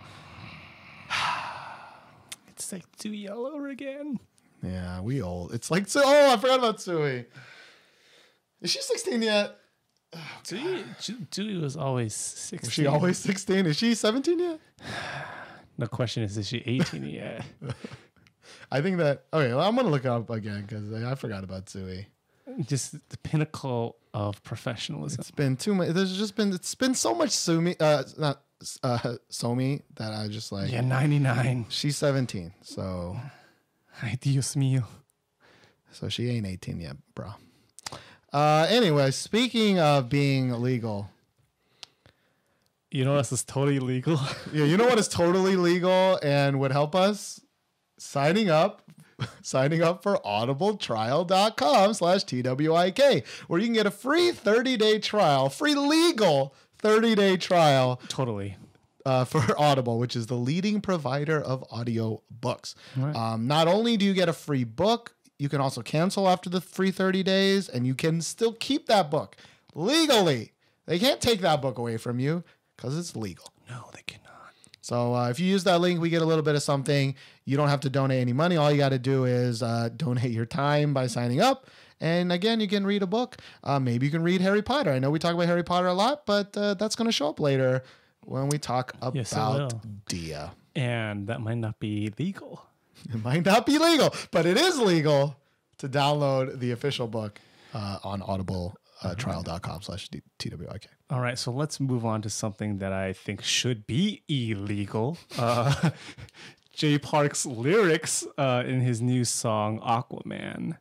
Speaker 2: It's like too yellow again.
Speaker 1: yeah, we old. It's like, so, oh, I forgot about Sui. Is she sixteen yet?
Speaker 2: Dewey, Dewey was always sixteen.
Speaker 1: Is she always sixteen? Is she seventeen yet?
Speaker 2: The question is, is she eighteen yet?
Speaker 1: I think that. Okay, well, I'm gonna look it up again because I forgot about Sui.
Speaker 2: Just the pinnacle of professionalism.
Speaker 1: It's been too much. There's just been. It's been so much Sumi. Uh, not uh, Somi that I just like.
Speaker 2: Yeah, ninety-nine.
Speaker 1: She's seventeen, so
Speaker 2: Ay, Dios mío.
Speaker 1: so she ain't eighteen yet, bro. Uh, anyway, speaking of being legal,
Speaker 2: You know this is totally legal.
Speaker 1: yeah, you know what is totally legal and would help us? Signing up. Signing up for audibletrial.com slash TWIK, where you can get a free thirty-day trial, free legal thirty-day trial
Speaker 2: Totally.
Speaker 1: uh, for Audible, which is the leading provider of audio books.
Speaker 2: Right.
Speaker 1: Um, not only do you get a free book, you can also cancel after the free thirty days, and you can still keep that book legally. They can't take that book away from you because it's legal.
Speaker 2: No, they cannot.
Speaker 1: So uh, if you use that link, we get a little bit of something. You don't have to donate any money. All you got to do is uh, donate your time by signing up, And again, you can read a book. Uh, maybe you can read Harry Potter. I know we talk about Harry Potter a lot, but uh, that's going to show up later when we talk about
Speaker 2: Yes, it will.
Speaker 1: Dia.
Speaker 2: And that might not be legal.
Speaker 1: It might not be legal, but it is legal to download the official book uh, on audible trial dot com slash T W I K.
Speaker 2: All right, so let's move on to something that I think should be illegal. Uh, Jay Park's lyrics uh, in his new song, Aquaman.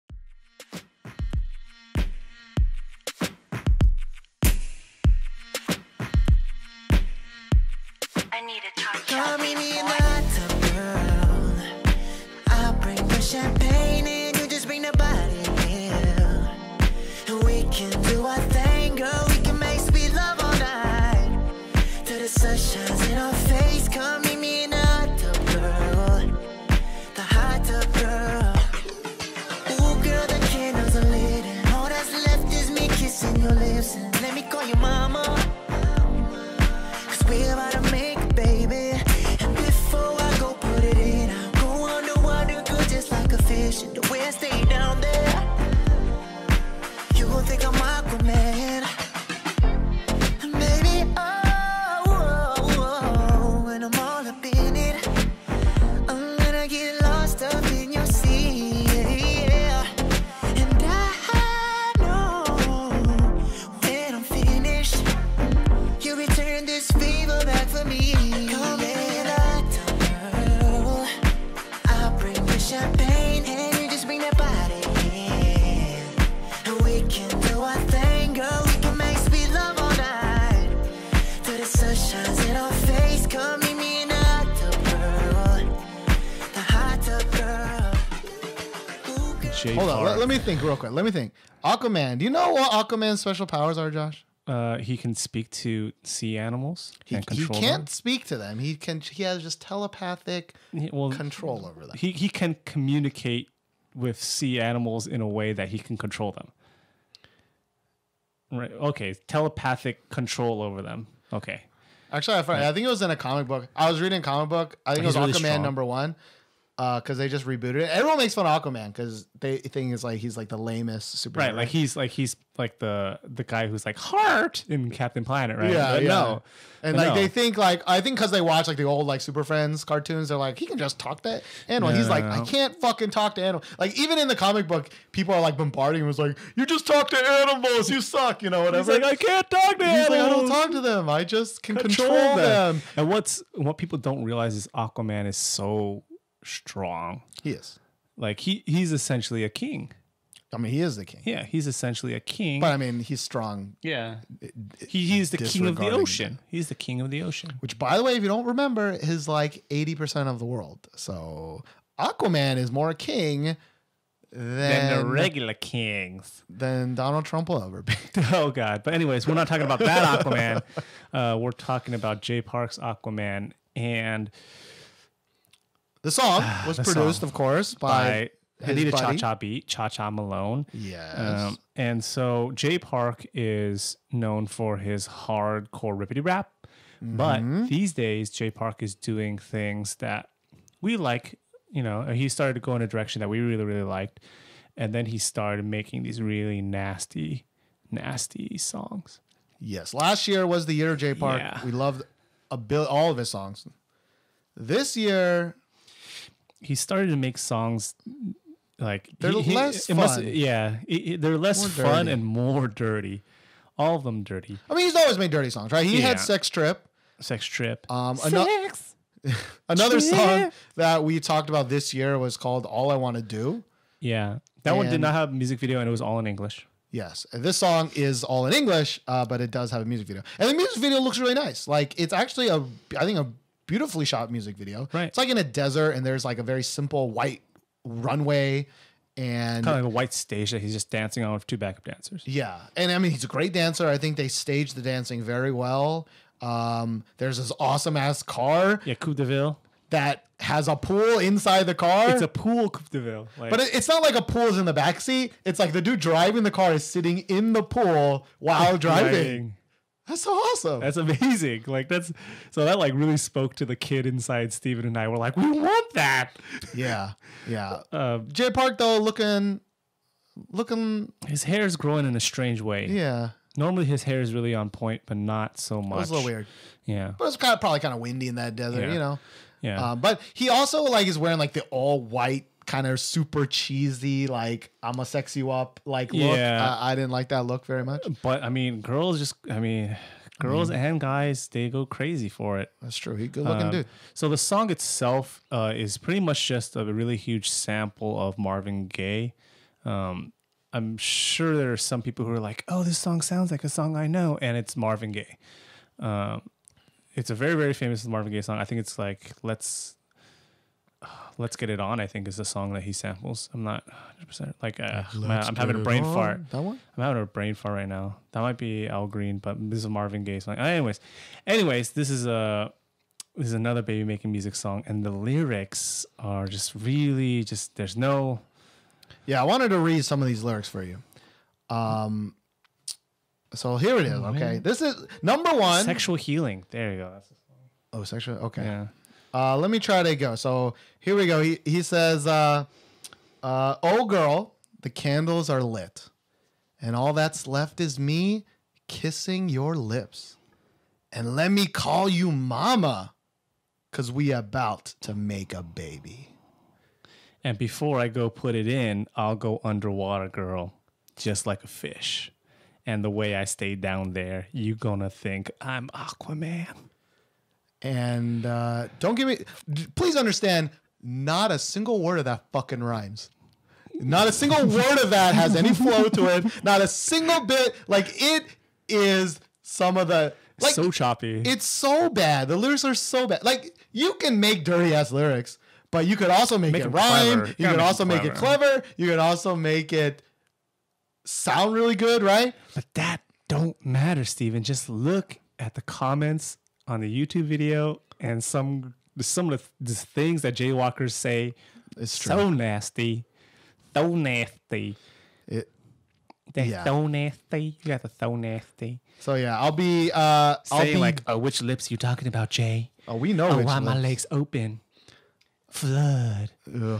Speaker 6: I need a touch.
Speaker 4: Come meet me in the hot tub, girl. I'll bring the champagne and you just bring the body in. And we can do our thing, girl. We can make sweet love all night. Till the sun shines in our face. Come meet me in the hot tub, girl. The hot tub, girl. Ooh, girl, the candles are lit. And all that's left is me kissing your lips. And let me call you mama. Cause we're about to make a baby. And before I go put it in, I'll go underwater, girl, just like a fish. And the way I stay down there, you gon' think I'm Aquaman. And baby, oh, oh, oh, when I'm all up in it, I'm gonna get lost up in your sea, yeah. And I know when I'm finished, you return this fever back for me. Come in, girl. I'll bring the champagne and you just bring that body in. And we can do our thing, girl. We can make sweet love all night. Till the sun shines in our face. Come meet me in the hot tub, girl. The hot tub, girl. Ooh, girl.
Speaker 2: Jay
Speaker 1: Hold on,
Speaker 2: Park.
Speaker 1: let, let me think real quick. Let me think. Aquaman. Do you know what Aquaman's special powers are, Josh?
Speaker 2: Uh, he can speak to sea animals
Speaker 1: He,
Speaker 2: and
Speaker 1: he
Speaker 2: control
Speaker 1: can't
Speaker 2: them.
Speaker 1: speak to them. He can. He has just telepathic
Speaker 2: He- well,
Speaker 1: control over them.
Speaker 2: He he can communicate with sea animals in a way that he can control them. Right. Okay. Telepathic control over them. Okay.
Speaker 1: Actually, I, forgot- I think it was in a comic book. I was reading a comic book. I think
Speaker 2: He's
Speaker 1: it was
Speaker 2: really
Speaker 1: Aquaman
Speaker 2: strong.
Speaker 1: number one. Because they just rebooted it. Everyone makes fun of Aquaman because they think it's like he's like the lamest superhero.
Speaker 2: Right. Like he's like he's like the the guy who's like Heart in Captain Planet. Right.
Speaker 1: Yeah,
Speaker 2: But
Speaker 1: yeah.
Speaker 2: No.
Speaker 1: And
Speaker 2: But
Speaker 1: like
Speaker 2: no.
Speaker 1: they think like I think because they watch like the old like Super Friends cartoons, they're like he can just talk to animal.
Speaker 2: No,
Speaker 1: He's
Speaker 2: no,
Speaker 1: like
Speaker 2: no.
Speaker 1: I can't fucking talk to animal. Like even in the comic book, people are like bombarding him. Was like you just talk to animals, you suck, you know
Speaker 2: He's
Speaker 1: whatever.
Speaker 2: like I can't talk to
Speaker 1: He's like, I don't
Speaker 2: animals.
Speaker 1: talk to them. I just can control, them.
Speaker 2: And what's what people don't realize is Aquaman is so strong.
Speaker 1: He is.
Speaker 2: Like he he's essentially a king.
Speaker 1: I mean, he is the king.
Speaker 2: Yeah, he's essentially a king.
Speaker 1: But I mean, he's strong.
Speaker 2: yeah, he, he's the king of the
Speaker 1: disregarding
Speaker 2: ocean. He's the king of the ocean.
Speaker 1: Which, by the way, if you don't remember, is like eighty percent of the world. So Aquaman is more a king than,
Speaker 2: Than the regular kings.
Speaker 1: than Donald Trump will ever be.
Speaker 2: Oh God! But anyways, we're not talking about that Aquaman. Uh, we're talking about Jay Park's Aquaman, and
Speaker 1: The song was
Speaker 2: The
Speaker 1: produced,
Speaker 2: song
Speaker 1: of course, by,
Speaker 2: by
Speaker 1: his
Speaker 2: Anita Cha
Speaker 1: buddy.
Speaker 2: Cha Beat, Cha Cha Malone.
Speaker 1: Yes.
Speaker 2: Um, and so Jay Park is known for his hardcore rippity rap, but these days Jay Park is doing things that we like. You know, he started to go in a direction that we really, really liked, and then he started making these really nasty, nasty songs.
Speaker 1: Yes. Last year was the year of Jay Park.
Speaker 2: Yeah.
Speaker 1: We loved a bil- all of his songs. This year,
Speaker 2: He started to make songs like
Speaker 1: They're
Speaker 2: he- he-
Speaker 1: less
Speaker 2: it must-
Speaker 1: fun.
Speaker 2: yeah, it- it- they're less
Speaker 1: More
Speaker 2: fun
Speaker 1: dirty.
Speaker 2: and more dirty. All of them dirty.
Speaker 1: I mean, he's always made dirty songs, right? He had
Speaker 2: Yeah.
Speaker 1: Sex Trip.
Speaker 2: Sex Trip.
Speaker 1: Um, ano- another song that we talked about this year was called All I Want to Do.
Speaker 2: Yeah, that one did
Speaker 1: And-
Speaker 2: not have a music video, and it was all in English.
Speaker 1: Yes, and this song is all in English, uh, but it does have a music video, and the music video looks really nice. Like it's actually a, I think a beautifully shot music video.
Speaker 2: Right.
Speaker 1: It's like in a desert, and there's like a very simple white runway, and
Speaker 2: Kind of like a white stage that he's just dancing on with two backup dancers.
Speaker 1: yeah, and I mean he's a great dancer. I think they staged the dancing very well. Um, there's this awesome ass car
Speaker 2: Yeah, Coupe de Ville.
Speaker 1: that has a pool inside the car.
Speaker 2: It's a pool Coupe de Ville. Like,
Speaker 1: But it- it's not like a pool is in the back seat. It's like the dude driving the car is sitting in the pool while driving.
Speaker 2: driving.
Speaker 1: That's so awesome.
Speaker 2: That's amazing. Like that's so that like really spoke to the kid inside Steven and I. We're like, we want that.
Speaker 1: yeah, yeah.
Speaker 2: Uh,
Speaker 1: Jay Park though looking looking.
Speaker 2: His hair is growing in a strange way.
Speaker 1: Yeah,
Speaker 2: Normally his hair is really on point, but not so much.
Speaker 1: it was a little weird.
Speaker 2: Yeah.
Speaker 1: But it's kind of probably kind of windy in that desert,
Speaker 2: Yeah.
Speaker 1: you know.
Speaker 2: Yeah.
Speaker 1: Uh, but he also like is wearing like the all white kind of super cheesy like I'ma sex you up like look.
Speaker 2: Yeah.
Speaker 1: I, I didn't like that look very much.
Speaker 2: But I mean, girls just, I mean, girls and guys, they go crazy for it.
Speaker 1: That's true. He good looking
Speaker 2: Um,
Speaker 1: dude.
Speaker 2: So the song itself uh, is pretty much just a really huge sample of Marvin Gaye. Um, I'm sure there are some people who are like, "Oh, this song sounds like a song I know," and it's Marvin Gaye. Um, it's a very, very famous Marvin Gaye song. I think it's like "Let's Let's Get It On." I think is the song that he samples. I'm not one hundred percent like uh, man, I'm having a brain fart.
Speaker 1: That one?
Speaker 2: I'm having a brain fart right now. That might be Al Green, but this is a Marvin Gaye song. Anyways, anyways, this is a this is another baby making music song, and the lyrics are just really just there's no.
Speaker 1: Yeah, I wanted to read some of these lyrics for you. Um, so here it is. Okay, this is number one.
Speaker 2: Sexual healing. There you go. That's the song.
Speaker 1: Oh, sexual. Okay.
Speaker 2: Yeah.
Speaker 1: Uh, let me try to go. So here we go. He he says, uh, uh, "Oh girl, the candles are lit, and all that's left is me kissing your lips, and let me call you mama, cause we about to make a baby."
Speaker 2: And before I go put it in, I'll go underwater, girl, just like a fish. And the way I stay down there, you gonna think I'm Aquaman.
Speaker 1: And uh, don't give me. Please understand, not a single word of that fucking rhymes. Not a single word of that has any flow to it. Not a single bit. Like it is some of the like
Speaker 2: so choppy.
Speaker 1: It's so bad. The lyrics are so bad. Like you can make dirty ass lyrics, but you could also make,
Speaker 2: Make
Speaker 1: it
Speaker 2: them
Speaker 1: rhyme.
Speaker 2: clever.
Speaker 1: You
Speaker 2: Gotta
Speaker 1: could
Speaker 2: make
Speaker 1: also
Speaker 2: them
Speaker 1: make it
Speaker 2: clever.
Speaker 1: clever. You could also make it sound really good, right?
Speaker 2: But that don't matter, Steven. Just look at the comments on the YouTube video and some some of the, the things that jaywalkers say.
Speaker 1: It's true.
Speaker 2: So nasty. So nasty.
Speaker 1: It,
Speaker 2: They
Speaker 1: Yeah.
Speaker 2: so nasty. You got the so nasty.
Speaker 1: so yeah, I'll be. Uh, I'll
Speaker 2: Saying
Speaker 1: be
Speaker 2: like, oh, which lips you talking about, Jay?
Speaker 1: Oh, we know
Speaker 2: Oh,
Speaker 1: which
Speaker 2: why my
Speaker 1: lips.
Speaker 2: legs open? Flood.
Speaker 1: Ugh.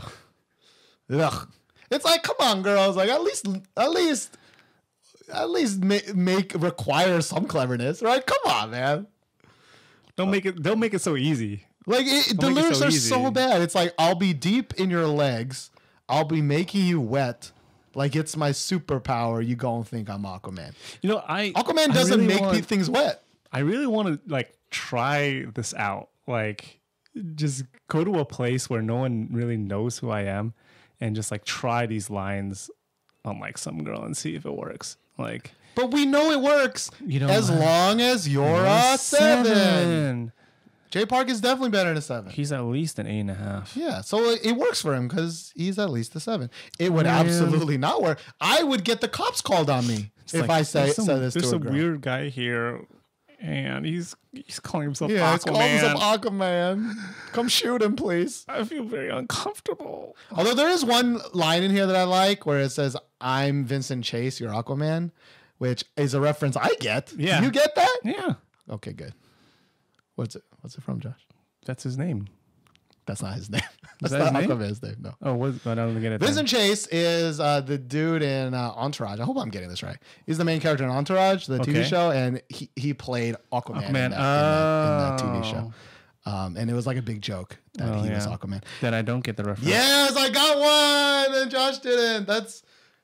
Speaker 1: Ugh. It's like, come on, girls. Like, at least, at least, at least make, make require some cleverness, right? Come on, man.
Speaker 2: Don't make it. Don't make it so easy.
Speaker 1: Like, it, the
Speaker 2: make it
Speaker 1: lyrics
Speaker 2: so
Speaker 1: are
Speaker 2: easy.
Speaker 1: so bad. It's like, I'll be deep in your legs. I'll be making you wet. Like, it's my superpower. You gonna think I'm Aquaman.
Speaker 2: You know, I
Speaker 1: Aquaman
Speaker 2: I
Speaker 1: doesn't
Speaker 2: really
Speaker 1: make
Speaker 2: want,
Speaker 1: pe- things wet.
Speaker 2: I really want to like try this out. Like, just go to a place where no one really knows who I am, and just like try these lines on like some girl and see if it works. Like,
Speaker 1: But we know it works
Speaker 2: You know
Speaker 1: as
Speaker 2: what?
Speaker 1: long as you're a seven. J Park is definitely better than a seven.
Speaker 2: He's at least an eight and a half.
Speaker 1: Yeah, so it, it works for him because he's at least a seven. It would
Speaker 2: Man.
Speaker 1: absolutely not work. I would get the cops called on me
Speaker 2: It's
Speaker 1: if
Speaker 2: like,
Speaker 1: I say,
Speaker 2: there's some,
Speaker 1: say this
Speaker 2: there's
Speaker 1: to a
Speaker 2: some
Speaker 1: girl.
Speaker 2: weird guy here, and he's he's calling himself
Speaker 1: Yeah, it's called
Speaker 2: Aquaman.
Speaker 1: himself Aquaman. Come shoot him, please.
Speaker 2: I feel very uncomfortable.
Speaker 1: Although there is one line in here that I like where it says, "I'm Vincent Chase, you're Aquaman," which is a reference I get.
Speaker 2: Yeah.
Speaker 1: You get that?
Speaker 2: Yeah,
Speaker 1: Okay, good. What's it? What's it from, Josh?
Speaker 2: that's his name.
Speaker 1: That's not his name. That's
Speaker 2: that his
Speaker 1: not
Speaker 2: name?
Speaker 1: Aquaman's name. No.
Speaker 2: Oh, what? I don't get it. then.
Speaker 1: Vincent Chase is uh, the dude in uh, Entourage. I hope I'm getting this right. He's the main character in Entourage, the T V
Speaker 2: Okay.
Speaker 1: show, and he, he played Aquaman, in, that,
Speaker 2: Aquaman.
Speaker 1: in, that, in that T V
Speaker 2: Oh.
Speaker 1: show. Um, and it was like a big joke that
Speaker 2: Oh,
Speaker 1: he was
Speaker 2: yeah.
Speaker 1: Aquaman.
Speaker 2: Then I don't get the reference.
Speaker 1: Yes, I got one, and Josh didn't. That's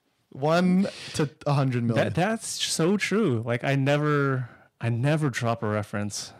Speaker 1: one to a hundred million.
Speaker 2: That that's so true. Like I never I never drop a reference.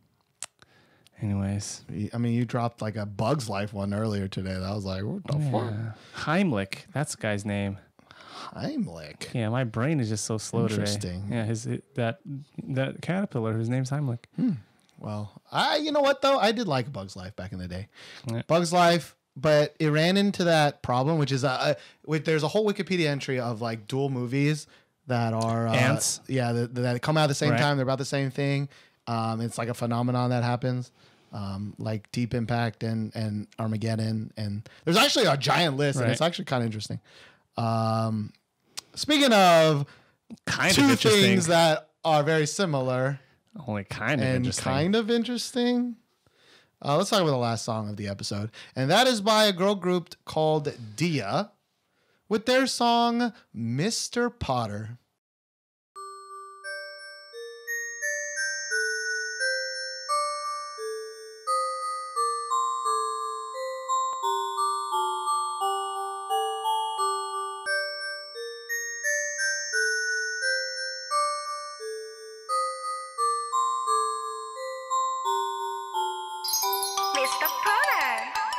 Speaker 2: Anyways.
Speaker 1: I mean, you dropped like a Bug's Life one earlier today. That was like, what the fuck?
Speaker 2: Yeah. Heimlich, that's the guy's name.
Speaker 1: Heimlich.
Speaker 2: Yeah, my brain is just so slow today.
Speaker 1: Interesting.
Speaker 2: Yeah, his it, that that caterpillar, his name's Heimlich.
Speaker 1: Well, I you know what though? I did like Bug's Life back in the day.
Speaker 2: Yeah.
Speaker 1: Bug's Life, but it ran into that problem, which is a, a which, there's a whole Wikipedia entry of like dual movies that are uh,
Speaker 2: Ants?
Speaker 1: Yeah, that, that come out at the same
Speaker 2: Right.
Speaker 1: time. They're about the same thing. Um, it's like a phenomenon that happens, um, like Deep Impact and and Armageddon, and there's actually a giant list, and
Speaker 2: Right.
Speaker 1: it's actually kind of interesting. Um, speaking of
Speaker 2: Kind
Speaker 1: two
Speaker 2: of interesting.
Speaker 1: things that are very similar
Speaker 2: Only kind of
Speaker 1: and
Speaker 2: interesting.
Speaker 1: kind of interesting. Uh, let's talk about the last song of the episode, and that is by a girl group called Dia, with their song Mister Potter.
Speaker 6: Mister Potter.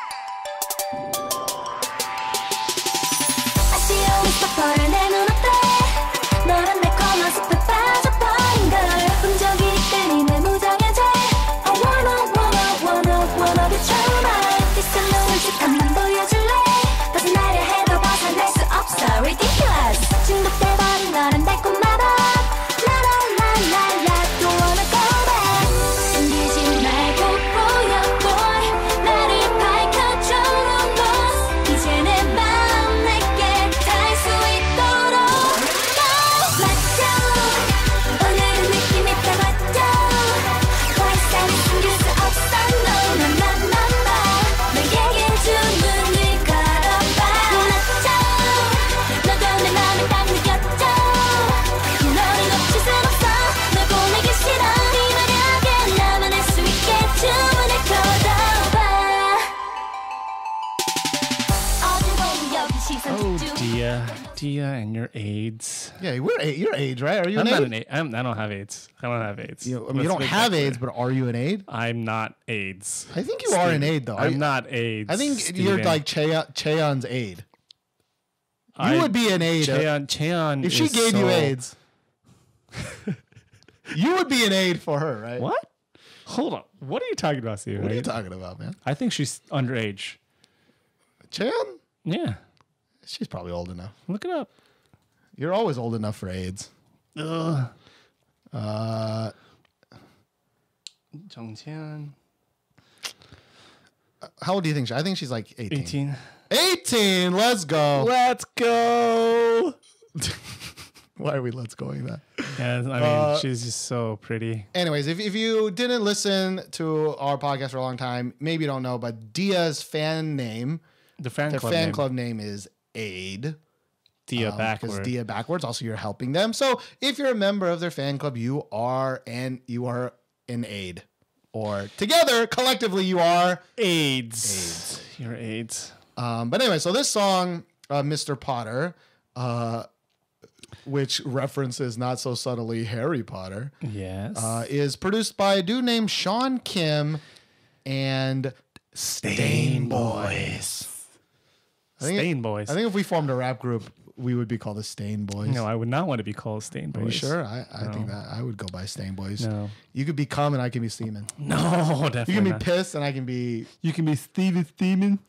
Speaker 7: 아쉬운 Mister Potter 내 눈앞에 너란 달콤한 숲에 빠져버린 걸 흔적이 끊임에 무장해제 I wanna wanna wanna wanna be true 빗은 눈을 직함만 보여줄래 벗어나려 해도 벗어날 수 없어 ridiculous 중독돼버린 너란 달콤하다 라라라라라 don't wanna go back 숨기지 말고 보여 boy 나를 밝혀줘 no 이제 내 맘 내게 닿을 수 있도록 Go 맞죠 오늘은 느낌이 딱 맞죠 더 이상 숨길 수 없어 no 나나나나 너에게 주문을 걸어봐 몰랐죠 너도 내 맘을 딱 느꼈죠 너를 놓칠 순 없어 널 보내기 싫어 이만하게 나만 할 수 있게 주문을 걸어봐 어딜 보면 여기 시선
Speaker 2: Oh,
Speaker 7: 집중
Speaker 2: Dia, Dia, and your AIDS.
Speaker 1: Yeah, we're a- you're AIDS, right? Are you
Speaker 2: I'm
Speaker 1: an
Speaker 2: not
Speaker 1: AIDS?
Speaker 2: an AIDS. I'm, I don't have AIDS. I don't have AIDS.
Speaker 1: You, I mean, you
Speaker 2: Let's
Speaker 1: don't
Speaker 2: make
Speaker 1: have
Speaker 2: that clear.
Speaker 1: AIDS, but are you an AIDS?
Speaker 2: I'm not AIDS.
Speaker 1: I think you are an
Speaker 2: Steve,
Speaker 1: AIDS, though.
Speaker 2: I'm
Speaker 1: I,
Speaker 2: not AIDS.
Speaker 1: I think you're
Speaker 2: Steven.
Speaker 1: like Cheon, Cheon's aid. You
Speaker 2: I-
Speaker 1: would be an aid. uh,
Speaker 2: Cheon, Cheon
Speaker 1: if she
Speaker 2: is
Speaker 1: gave you
Speaker 2: so-
Speaker 1: AIDS, you would be an aid for her, right?
Speaker 2: What? Hold on. What are you talking about, Steve?
Speaker 1: What are you talking about, man?
Speaker 2: I think she's underage.
Speaker 1: Cheon?
Speaker 2: Yeah.
Speaker 1: She's probably old enough.
Speaker 2: Look it up.
Speaker 1: You're always old enough for AIDS.
Speaker 2: Ugh.
Speaker 1: Uh,
Speaker 2: Zhongqian.
Speaker 1: how old do you think she? I think she's like eighteen.
Speaker 2: eighteen.
Speaker 1: eighteen. Let's go.
Speaker 2: Let's go.
Speaker 1: Why are we let's going that?
Speaker 2: Yeah, I mean,
Speaker 1: Uh,
Speaker 2: she's just so pretty.
Speaker 1: Anyways, if, if you didn't listen to our podcast for a long time, maybe you don't know, but Dia's fan name,
Speaker 2: The fan
Speaker 1: their
Speaker 2: club
Speaker 1: fan
Speaker 2: name.
Speaker 1: club name is AID.
Speaker 2: Dia
Speaker 1: Because
Speaker 2: backward.
Speaker 1: Dia backwards. Also, you're helping them. So if you're a member of their fan club, you are and you are an aid, or together collectively you are.
Speaker 2: AIDS. You're AIDS.
Speaker 1: Um, but anyway, so this song, uh, Mister Potter, uh, which references not so subtly Harry Potter,
Speaker 2: Yes.
Speaker 1: uh, is produced by a dude named Sean Kim and Stain Boys. I think-
Speaker 2: Stain Boys.
Speaker 1: I think if we formed a rap group, we would be called the Stain Boys.
Speaker 2: no, I would not want to be called Stain Boys.
Speaker 1: Are you sure? I, I
Speaker 2: No.
Speaker 1: think that I would go by Stain Boys.
Speaker 2: No.
Speaker 1: You could be cum and I can be semen.
Speaker 2: No, definitely
Speaker 1: You can be
Speaker 2: not.
Speaker 1: pissed and I can be
Speaker 2: You can be Steven Steven.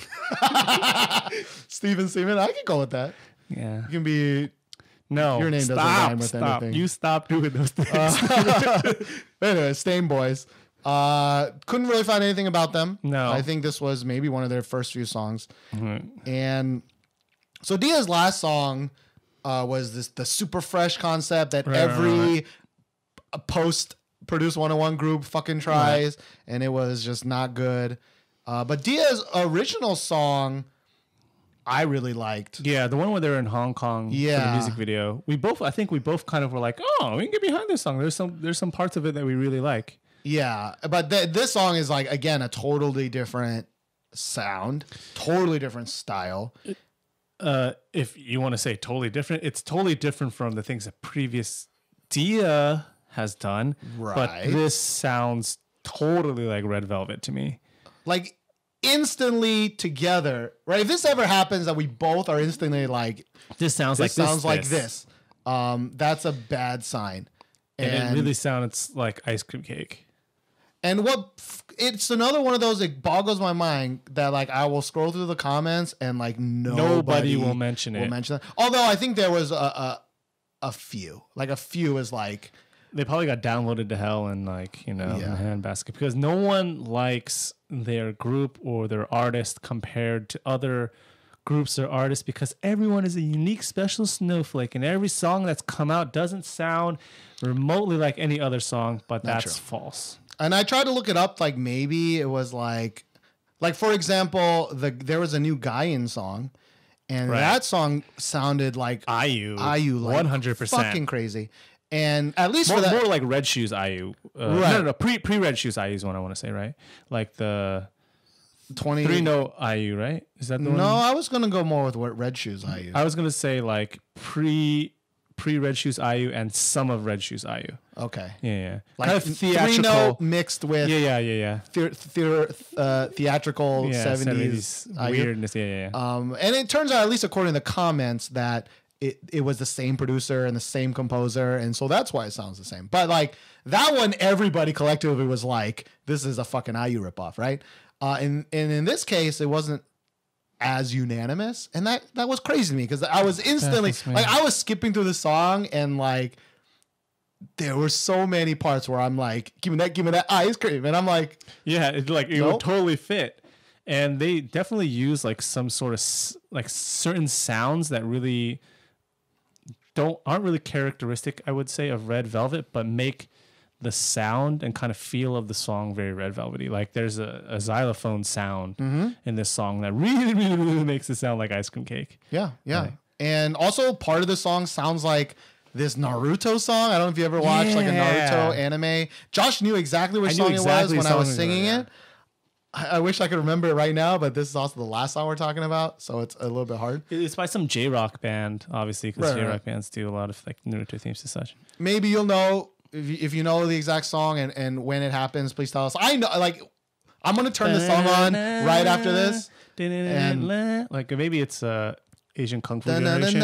Speaker 1: Steven Seaman. I can go with that.
Speaker 2: Yeah.
Speaker 1: You can be.
Speaker 2: No.
Speaker 1: Your name doesn't
Speaker 2: stop,
Speaker 1: rhyme with
Speaker 2: stop.
Speaker 1: anything.
Speaker 2: You stop doing those things.
Speaker 1: Anyway, Stain Boys. Uh, couldn't really find anything about them.
Speaker 2: No.
Speaker 1: I think this was maybe one of their first few songs.
Speaker 2: Mm-hmm.
Speaker 1: And so Dia's last song uh, was this the super fresh concept that
Speaker 2: Right,
Speaker 1: every
Speaker 2: right,
Speaker 1: post Produce one oh one group fucking tries, and it was just not good. Uh, but Dia's original song, I really liked.
Speaker 2: Yeah, the one where they're in Hong Kong for the
Speaker 1: Yeah.
Speaker 2: music video. We both, I think, we both kind of were like, "Oh, we can get behind this song." There's some, there's some parts of it that we really like.
Speaker 1: Yeah, but th- this song is like again a totally different sound, totally different style.
Speaker 2: Uh, if you want to say totally different, it's totally different from the things that previous Dia has done.
Speaker 1: Right.
Speaker 2: But this sounds totally like Red Velvet to me.
Speaker 1: Like instantly together, right? If this ever happens that we both are instantly like,
Speaker 2: This sounds
Speaker 1: this
Speaker 2: like
Speaker 1: sounds
Speaker 2: this,
Speaker 1: like this, um, that's a bad sign.
Speaker 2: And, it really sounds like ice cream cake.
Speaker 1: And what f- it's another one of those that boggles my mind that like I will scroll through the comments and like nobody,
Speaker 2: Nobody will mention
Speaker 1: will
Speaker 2: it.
Speaker 1: mention that. Although I think there was a, a a few, like a few is like
Speaker 2: They probably got downloaded to hell in like, you know,
Speaker 1: Yeah.
Speaker 2: in a handbasket because no one likes their group or their artist compared to other groups or artists because everyone is a unique special snowflake and every song that's come out doesn't sound remotely like any other song, but
Speaker 1: Not
Speaker 2: that's
Speaker 1: true.
Speaker 2: false.
Speaker 1: And I tried to look it up, like maybe it was like, like for example, the there was a new Guyan song, and
Speaker 2: Right.
Speaker 1: that song sounded like
Speaker 2: I U.
Speaker 1: I U, like
Speaker 2: one hundred percent.
Speaker 1: fucking crazy. And at least
Speaker 2: More,
Speaker 1: for that,
Speaker 2: more like Red Shoes I U. Uh,
Speaker 1: Right.
Speaker 2: No, no, no. Pre pre Red Shoes I U is what I want to say, right? Like the
Speaker 1: twenty
Speaker 2: three note I U, right? Is that the
Speaker 1: No,
Speaker 2: one?
Speaker 1: I was gonna go more with what Red Shoes I U.
Speaker 2: I was gonna say like pre pre Red Shoes I U and some of Red Shoes I U.
Speaker 1: Okay,
Speaker 2: Yeah, yeah.
Speaker 1: like
Speaker 2: kind of
Speaker 1: three
Speaker 2: theatrical.
Speaker 1: note mixed with
Speaker 2: Yeah, yeah, yeah, yeah.
Speaker 1: the, the, uh, theatrical
Speaker 2: Yeah,
Speaker 1: seventies I U.
Speaker 2: weirdness. Yeah, yeah, yeah.
Speaker 1: Um, and it turns out, at least according to the comments, that it, it was the same producer and the same composer, and so that's why it sounds the same. But like that one, everybody collectively was like, "This is a fucking I U ripoff," right? Uh, and and in this case, it wasn't as unanimous, and that that was crazy to me because I was instantly
Speaker 2: That's weird.
Speaker 1: like, I was skipping through the song, and like there were so many parts where I'm like, "Give me that, give me that ice cream," and I'm like,
Speaker 2: Yeah, it like it
Speaker 1: Nope.
Speaker 2: would totally fit. And they definitely use like some sort of s- like certain sounds that really don't aren't really characteristic, I would say, of Red Velvet, but make the sound and kind of feel of the song very Red Velvety. Like there's a, a xylophone sound in this song that really, really, really makes it sound like ice cream cake.
Speaker 1: Yeah, yeah.
Speaker 2: Right.
Speaker 1: And also part of the song sounds like this Naruto song. I don't know if you ever watched like a
Speaker 2: Yeah.
Speaker 1: Naruto anime. Josh knew exactly which
Speaker 2: I knew
Speaker 1: song
Speaker 2: exactly
Speaker 1: it was
Speaker 2: the
Speaker 1: when I
Speaker 2: song
Speaker 1: was
Speaker 2: it was,
Speaker 1: singing
Speaker 2: yeah.
Speaker 1: it. I, I wish I could remember it right now, but this is also the last song we're talking about, so it's a little bit hard.
Speaker 2: It's by some J-rock band, obviously, because
Speaker 1: Right,
Speaker 2: J-rock
Speaker 1: right.
Speaker 2: bands do a lot of like Naruto themes and such.
Speaker 1: Maybe you'll know if you, if you know the exact song and, and when it happens, please tell us. I know, like, I'm gonna turn the song on right after this. And-
Speaker 2: like maybe it's uh Asian Kung Fu Generation.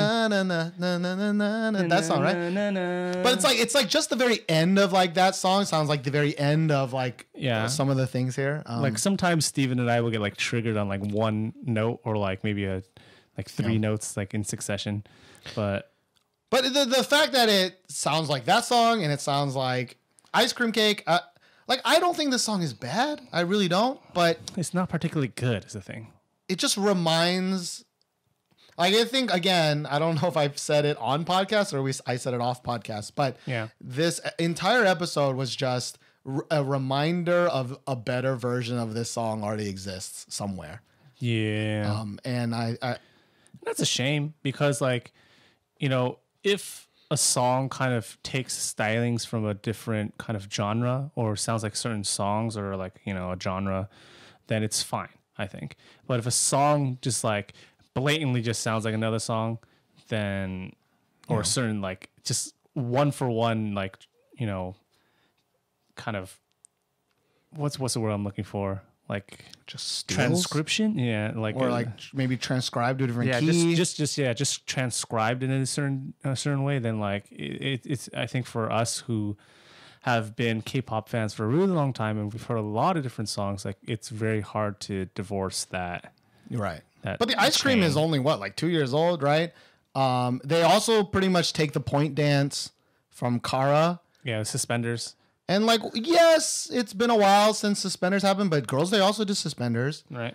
Speaker 1: That song, right? But it's like it's like just the very end of like that song sounds like the very end of like
Speaker 2: Yeah.
Speaker 1: some of the things here. Um,
Speaker 2: Like sometimes Steven and I will get like triggered on like one note or like maybe a like three notes like in succession. But
Speaker 1: but the the fact that it sounds like that song and it sounds like Ice Cream Cake, uh, like I don't think this song is bad. I really don't. But
Speaker 2: it's not particularly good is the thing.
Speaker 1: it just reminds. Like I think again, I don't know if I've said it on podcast or we I said it off podcast, but
Speaker 2: Yeah.
Speaker 1: this entire episode was just r- a reminder of a better version of this song already exists somewhere.
Speaker 2: Yeah.
Speaker 1: Um, and I, I
Speaker 2: That's a shame because like, you know, if a song kind of takes stylings from a different kind of genre or sounds like certain songs or like, you know, a genre, then it's fine, I think. But if a song just like blatantly just sounds like another song, then or certain like just one for one, like, you know, kind of what's what's the word I'm looking for? Like
Speaker 1: just steals?
Speaker 2: transcription? Yeah, like
Speaker 1: or
Speaker 2: uh,
Speaker 1: like maybe transcribed to a different
Speaker 2: yeah,
Speaker 1: key.
Speaker 2: just just just yeah, just transcribed in a certain a certain way. Then like it, it, it's I think for us who have been K-pop fans for a really long time and we've heard a lot of different songs, like it's very hard to divorce that.
Speaker 1: Right.
Speaker 2: That
Speaker 1: But the ice cream
Speaker 2: chain.
Speaker 1: is only what, like two years old, right? Um, they also pretty much take the point dance from Kara.
Speaker 2: Yeah, suspenders.
Speaker 1: And like, yes, it's been a while since Suspenders happened, but Girls' Day also did Suspenders.
Speaker 2: Right.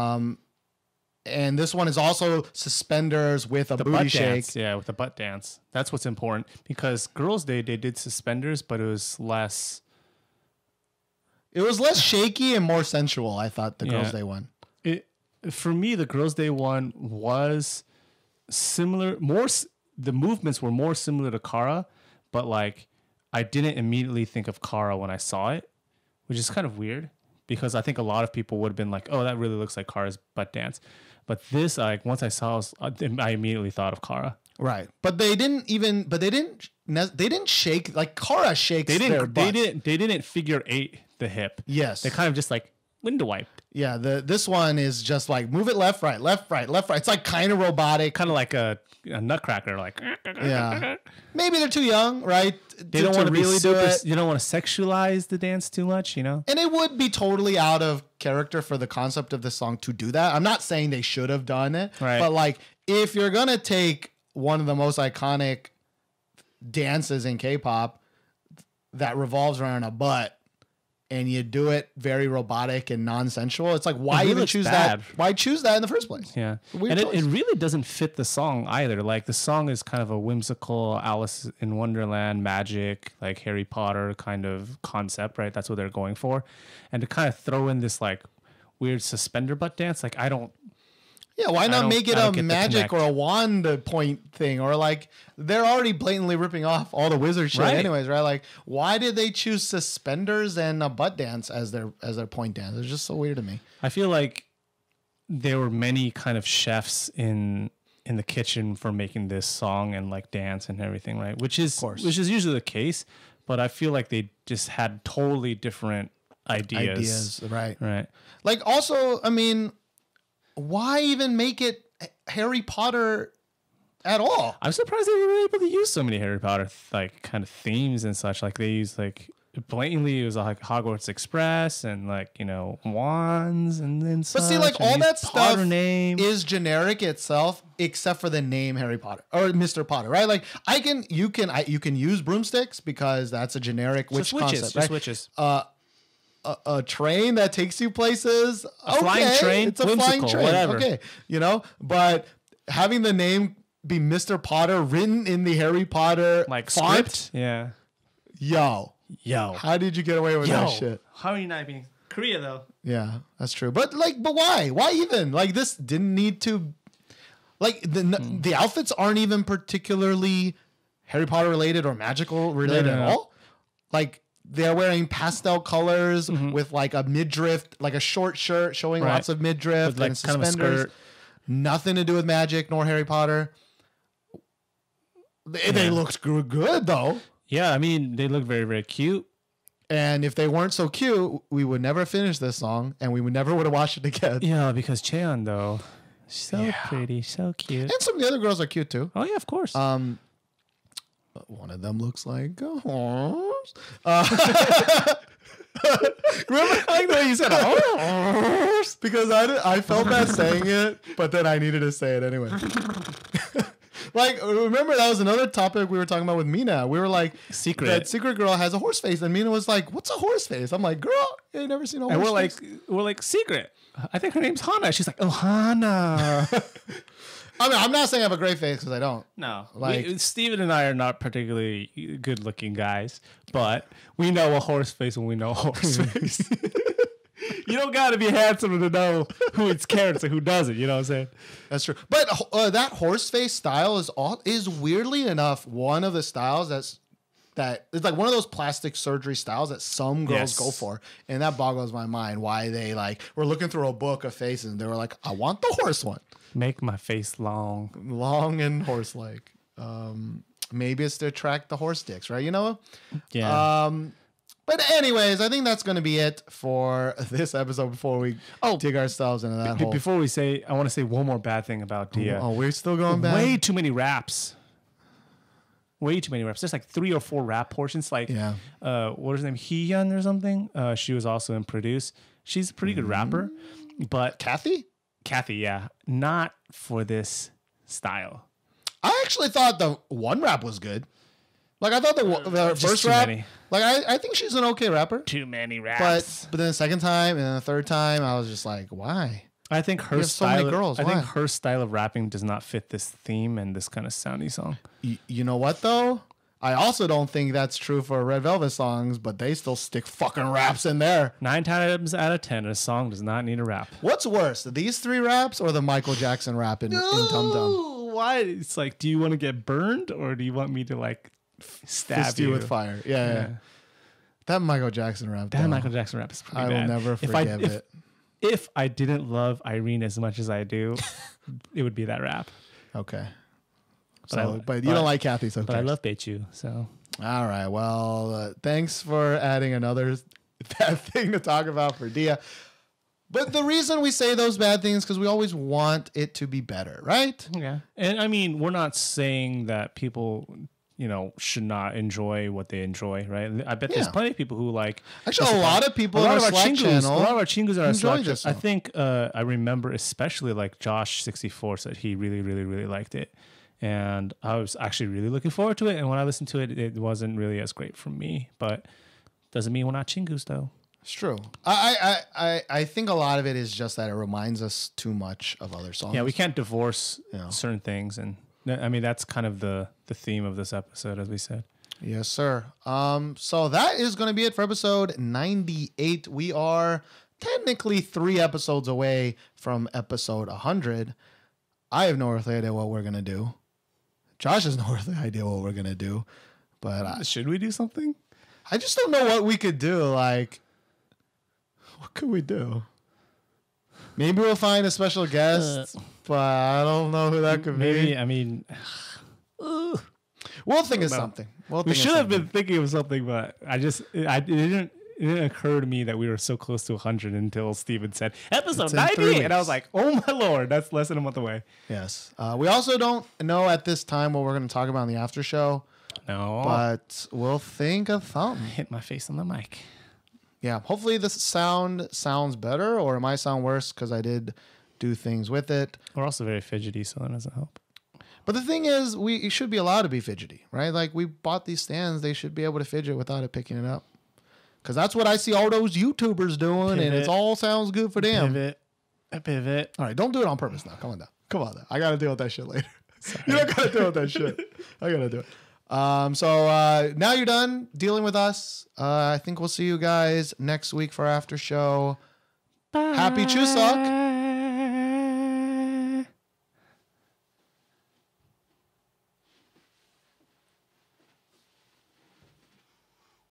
Speaker 1: And this one is also Suspenders with a
Speaker 2: The
Speaker 1: booty
Speaker 2: butt
Speaker 1: shake.
Speaker 2: dance. Yeah, with the butt dance. That's what's important because Girls' Day they did suspenders, but it was less.
Speaker 1: It was less shaky and more sensual, I thought, the Girls'
Speaker 2: Yeah.
Speaker 1: Day one.
Speaker 2: It for me the Girls' Day one was similar. More s- the movements were more similar to Kara, but like I didn't immediately think of Kara when I saw it, which is kind of weird because I think a lot of people would have been like, "Oh, that really looks like Kara's butt dance." But this, like, once I saw, it, I immediately thought of Kara.
Speaker 1: Right. But they didn't even, but they didn't, they didn't shake, like Kara shakes
Speaker 2: They
Speaker 1: their
Speaker 2: didn't. They
Speaker 1: butts.
Speaker 2: didn't. They didn't figure eight the hip.
Speaker 1: Yes.
Speaker 2: They kind of just like window wiped,
Speaker 1: Yeah, the this one is just like move it left, right, left, right, left, right. It's like kind of robotic.
Speaker 2: kind of like a, a nutcracker. Like
Speaker 1: Yeah. Maybe they're too young, right?
Speaker 2: they don't want to
Speaker 1: really
Speaker 2: be
Speaker 1: do
Speaker 2: super,
Speaker 1: it.
Speaker 2: You don't want to sexualize the dance too much, you know.
Speaker 1: And it would be totally out of character for the concept of the song to do that. I'm not saying they should have done it,
Speaker 2: Right.
Speaker 1: but like if you're gonna take one of the most iconic dances in K-pop that revolves around a butt and you do it very robotic and non-sensual, it's like why
Speaker 2: really
Speaker 1: even
Speaker 2: looks
Speaker 1: choose
Speaker 2: bad.
Speaker 1: that? Why choose that in the first place?
Speaker 2: Yeah,
Speaker 1: Weird
Speaker 2: and it,
Speaker 1: choice.
Speaker 2: it really doesn't fit the song either. Like the song is kind of a whimsical Alice in Wonderland magic, like Harry Potter kind of concept, right? That's what they're going for, and to kind of throw in this like weird suspender butt dance, like I don't.
Speaker 1: Yeah, why
Speaker 2: I
Speaker 1: not
Speaker 2: don't-
Speaker 1: make it
Speaker 2: I
Speaker 1: a
Speaker 2: don't get the
Speaker 1: magic or
Speaker 2: connect.
Speaker 1: a wand point thing? Or like they're already blatantly ripping off all the wizard shit
Speaker 2: Right.
Speaker 1: anyways, right? Like why did they choose suspenders and a butt dance as their as their point dance? It's just so weird to me.
Speaker 2: I feel like there were many kind of chefs in in the kitchen for making this song and like dance and everything, right? Which is
Speaker 1: course.
Speaker 2: which is usually the case, but I feel like they just had totally different ideas.
Speaker 1: Ideas, right.
Speaker 2: Right.
Speaker 1: Like also, I mean, why even make it Harry Potter at all?
Speaker 2: I'm surprised they were able to use so many Harry Potter like kind of themes and such. Like they used like blatantly it was like Hogwarts Express and like, you know, wands and then
Speaker 1: But see, like
Speaker 2: such, and
Speaker 1: all
Speaker 2: used
Speaker 1: that stuff
Speaker 2: Potter name.
Speaker 1: is generic itself, except for the name Harry Potter or Mister Potter, right? Like I can, you can, I, you can use broomsticks because that's a generic witch
Speaker 2: just witches,
Speaker 1: concept,
Speaker 2: just
Speaker 1: right?
Speaker 2: witches.
Speaker 1: Uh, a, a train that takes you places,
Speaker 2: A flying
Speaker 1: okay,
Speaker 2: train,
Speaker 1: it's a flying
Speaker 2: whimsical,
Speaker 1: train,
Speaker 2: whatever.
Speaker 1: okay, you know. But having the name be Mister Potter written in the Harry Potter
Speaker 2: like
Speaker 1: font,
Speaker 2: script. Yeah.
Speaker 1: yo,
Speaker 2: Yo.
Speaker 1: how did you get away with
Speaker 2: Yo.
Speaker 1: that shit?
Speaker 2: How are you not being Korea though?
Speaker 1: Yeah, that's true. But like, but why? Why even? Like, this didn't need to. Like the
Speaker 2: Hmm.
Speaker 1: the outfits aren't even particularly Harry Potter related or magical related
Speaker 2: No, no,
Speaker 1: at
Speaker 2: no.
Speaker 1: all. Like they're wearing pastel colors
Speaker 2: Mm-hmm.
Speaker 1: with like a midriff, like a short shirt showing
Speaker 2: Right.
Speaker 1: lots of midriff
Speaker 2: With, like,
Speaker 1: and
Speaker 2: kind of a
Speaker 1: suspenders.
Speaker 2: skirt.
Speaker 1: Nothing to do with magic nor Harry Potter. They, they
Speaker 2: Yeah.
Speaker 1: looked gr- good though.
Speaker 2: Yeah, I mean they look very, very cute.
Speaker 1: And if they weren't so cute, we would never finish this song, and we would never would have watched it again.
Speaker 2: Yeah, because Cheon though, so
Speaker 1: Yeah.
Speaker 2: pretty, so cute.
Speaker 1: And some of the other girls are cute too.
Speaker 2: Oh yeah, of course.
Speaker 1: Um, one of them looks like a horse. Uh, remember like the way you said horse? Because I did, I felt bad saying it, but then I needed to say it anyway. Like, remember that was another topic we were talking about with Mina. We were like,
Speaker 2: Secret.
Speaker 1: that secret girl has a horse face, and Mina was like, "What's a horse face?" I'm like, "Girl, you ain't never seen a horse
Speaker 2: and we're
Speaker 1: face."
Speaker 2: like, we're like secret. I think her name's Hana. She's like, oh Hana.
Speaker 1: I mean, I'm not saying I have a great face because I don't.
Speaker 2: No,
Speaker 1: Like-
Speaker 2: we, Steven and I are not particularly good-looking guys, but we know a horse face when we know a horse face. You don't got to be handsome to know who it's carrots and who doesn't. You know what I'm saying?
Speaker 1: That's true. But uh, that horse face style is all is weirdly enough one of the styles that's that it's like one of those plastic surgery styles that some girls
Speaker 2: Yes.
Speaker 1: go for, and that boggles my mind why they like were looking through a book of faces and they were like, I want the horse one,
Speaker 2: Make my face long.
Speaker 1: long and horse like. Um, maybe it's to attract the horse dicks, right? You know.
Speaker 2: Yeah.
Speaker 1: Um, but anyways, I think that's going to be it for this episode before we
Speaker 2: Oh,
Speaker 1: dig ourselves into that
Speaker 2: B-
Speaker 1: hole.
Speaker 2: before we say, I want to say one more bad thing about Dia.
Speaker 1: Oh, we're still going back.
Speaker 2: Way too many raps. Way too many raps. There's like three or four rap portions. Like,
Speaker 1: Yeah.
Speaker 2: uh, what is her name? Heehyun or something. Uh, she was also in Produce. She's a pretty good rapper, but
Speaker 1: Kathy?
Speaker 2: Kathy, yeah, not for this style.
Speaker 1: I actually thought the one rap was good. Like I thought the, the
Speaker 2: Just
Speaker 1: first
Speaker 2: too
Speaker 1: rap,
Speaker 2: many.
Speaker 1: like I, I think she's an okay rapper.
Speaker 2: Too many
Speaker 1: But
Speaker 2: raps.
Speaker 1: but then the second time and then the third time, I was just like, why?
Speaker 2: I think her
Speaker 1: have so many
Speaker 2: style. of-
Speaker 1: girls,
Speaker 2: I think
Speaker 1: why?
Speaker 2: her style of rapping does not fit this theme and this kind of soundy song.
Speaker 1: Y- you know what though? I also don't think that's true for Red Velvet songs, but they still stick fucking raps in there.
Speaker 2: Nine times out of ten, a song does not need a rap.
Speaker 1: What's worse, these three raps or the Michael Jackson rap in, in Dum Dum?
Speaker 2: Why? It's like, do you want to get burned or do you want me to like stab
Speaker 1: Fist you with fire. Yeah, yeah.
Speaker 2: Yeah.
Speaker 1: That Michael Jackson rap.
Speaker 2: That
Speaker 1: though,
Speaker 2: Michael Jackson rap is pretty
Speaker 1: I will
Speaker 2: bad.
Speaker 1: never
Speaker 2: If I-
Speaker 1: forgive
Speaker 2: if-
Speaker 1: it.
Speaker 2: If I didn't love Irene as much as I do, it would be that rap.
Speaker 1: Okay.
Speaker 2: But
Speaker 1: So,
Speaker 2: I-
Speaker 1: but you
Speaker 2: but-
Speaker 1: don't like Kathy, so who
Speaker 2: But I
Speaker 1: cares?
Speaker 2: love Beichu, so
Speaker 1: All right. Well, uh, thanks for adding another bad thing to talk about for Dia. But the reason we say those bad things because we always want it to be better, right?
Speaker 2: yeah. And I mean, we're not saying that people, you know, should not enjoy what they enjoy, right? I bet there's
Speaker 1: Yeah.
Speaker 2: plenty of people who like.
Speaker 1: Actually, a lot of people
Speaker 2: a lot
Speaker 1: in
Speaker 2: of
Speaker 1: our
Speaker 2: our
Speaker 1: Slack
Speaker 2: chingus,
Speaker 1: channel
Speaker 2: a lot of our chingus in our
Speaker 1: enjoy
Speaker 2: Slack
Speaker 1: this
Speaker 2: channel. I
Speaker 1: song.
Speaker 2: think uh, I remember especially like Josh sixty-four said he really, really, really liked it, and I was actually really looking forward to it. And when I listened to it, it wasn't really as great for me. But doesn't mean we're not chingus though.
Speaker 1: It's true. I, I, I, I think a lot of it is just that it reminds us too much of other songs.
Speaker 2: Yeah, we can't divorce
Speaker 1: Yeah.
Speaker 2: certain things, and I mean that's kind of the the theme of this episode, as we said.
Speaker 1: Yes, sir. Um, so that is going to be it for episode ninety-eight. We are technically three episodes away from episode one hundred. I have no earthly idea what we're going to do. Josh has no earthly idea what we're going to do. But I,
Speaker 2: Should we do something?
Speaker 1: I just don't know what we could do. Like, what could we do? Maybe we'll find a special guest, uh, but I don't know who that could
Speaker 2: maybe,
Speaker 1: be.
Speaker 2: I mean,
Speaker 1: we'll think of something. We'll
Speaker 2: we
Speaker 1: think
Speaker 2: should
Speaker 1: of
Speaker 2: have
Speaker 1: something.
Speaker 2: been thinking of something, but I just, it, I, it didn't. It didn't occur to me that we were so close to one hundred until Steven said episode
Speaker 1: It's in three
Speaker 2: ninety, and I
Speaker 1: weeks.
Speaker 2: was like, "Oh my lord, that's less than a month away."
Speaker 1: Yes. Uh, we also don't know at this time what we're going to talk about in the after show,
Speaker 2: No,
Speaker 1: but we'll think of something.
Speaker 2: hit my face on the mic.
Speaker 1: Yeah. Hopefully this sound sounds better, or it might sound worse because I did do things with it.
Speaker 2: We're also very fidgety, so that doesn't help.
Speaker 1: But the thing is, we should be allowed to be fidgety, right? Like, we bought these stands; they should be able to fidget without it picking it up. Because that's what I see all those YouTubers doing, and
Speaker 2: Pivot.
Speaker 1: it all sounds good for them.
Speaker 2: Pivot, a pivot.
Speaker 1: All right, don't do it on purpose now. Come on down. Come on down. I got to deal with that shit later. You don't got to deal with that shit. I got to do it. Um, so uh, now you're done dealing with us. Uh, I think we'll see you guys next week for after show.
Speaker 2: Bye.
Speaker 1: Happy Chuseok.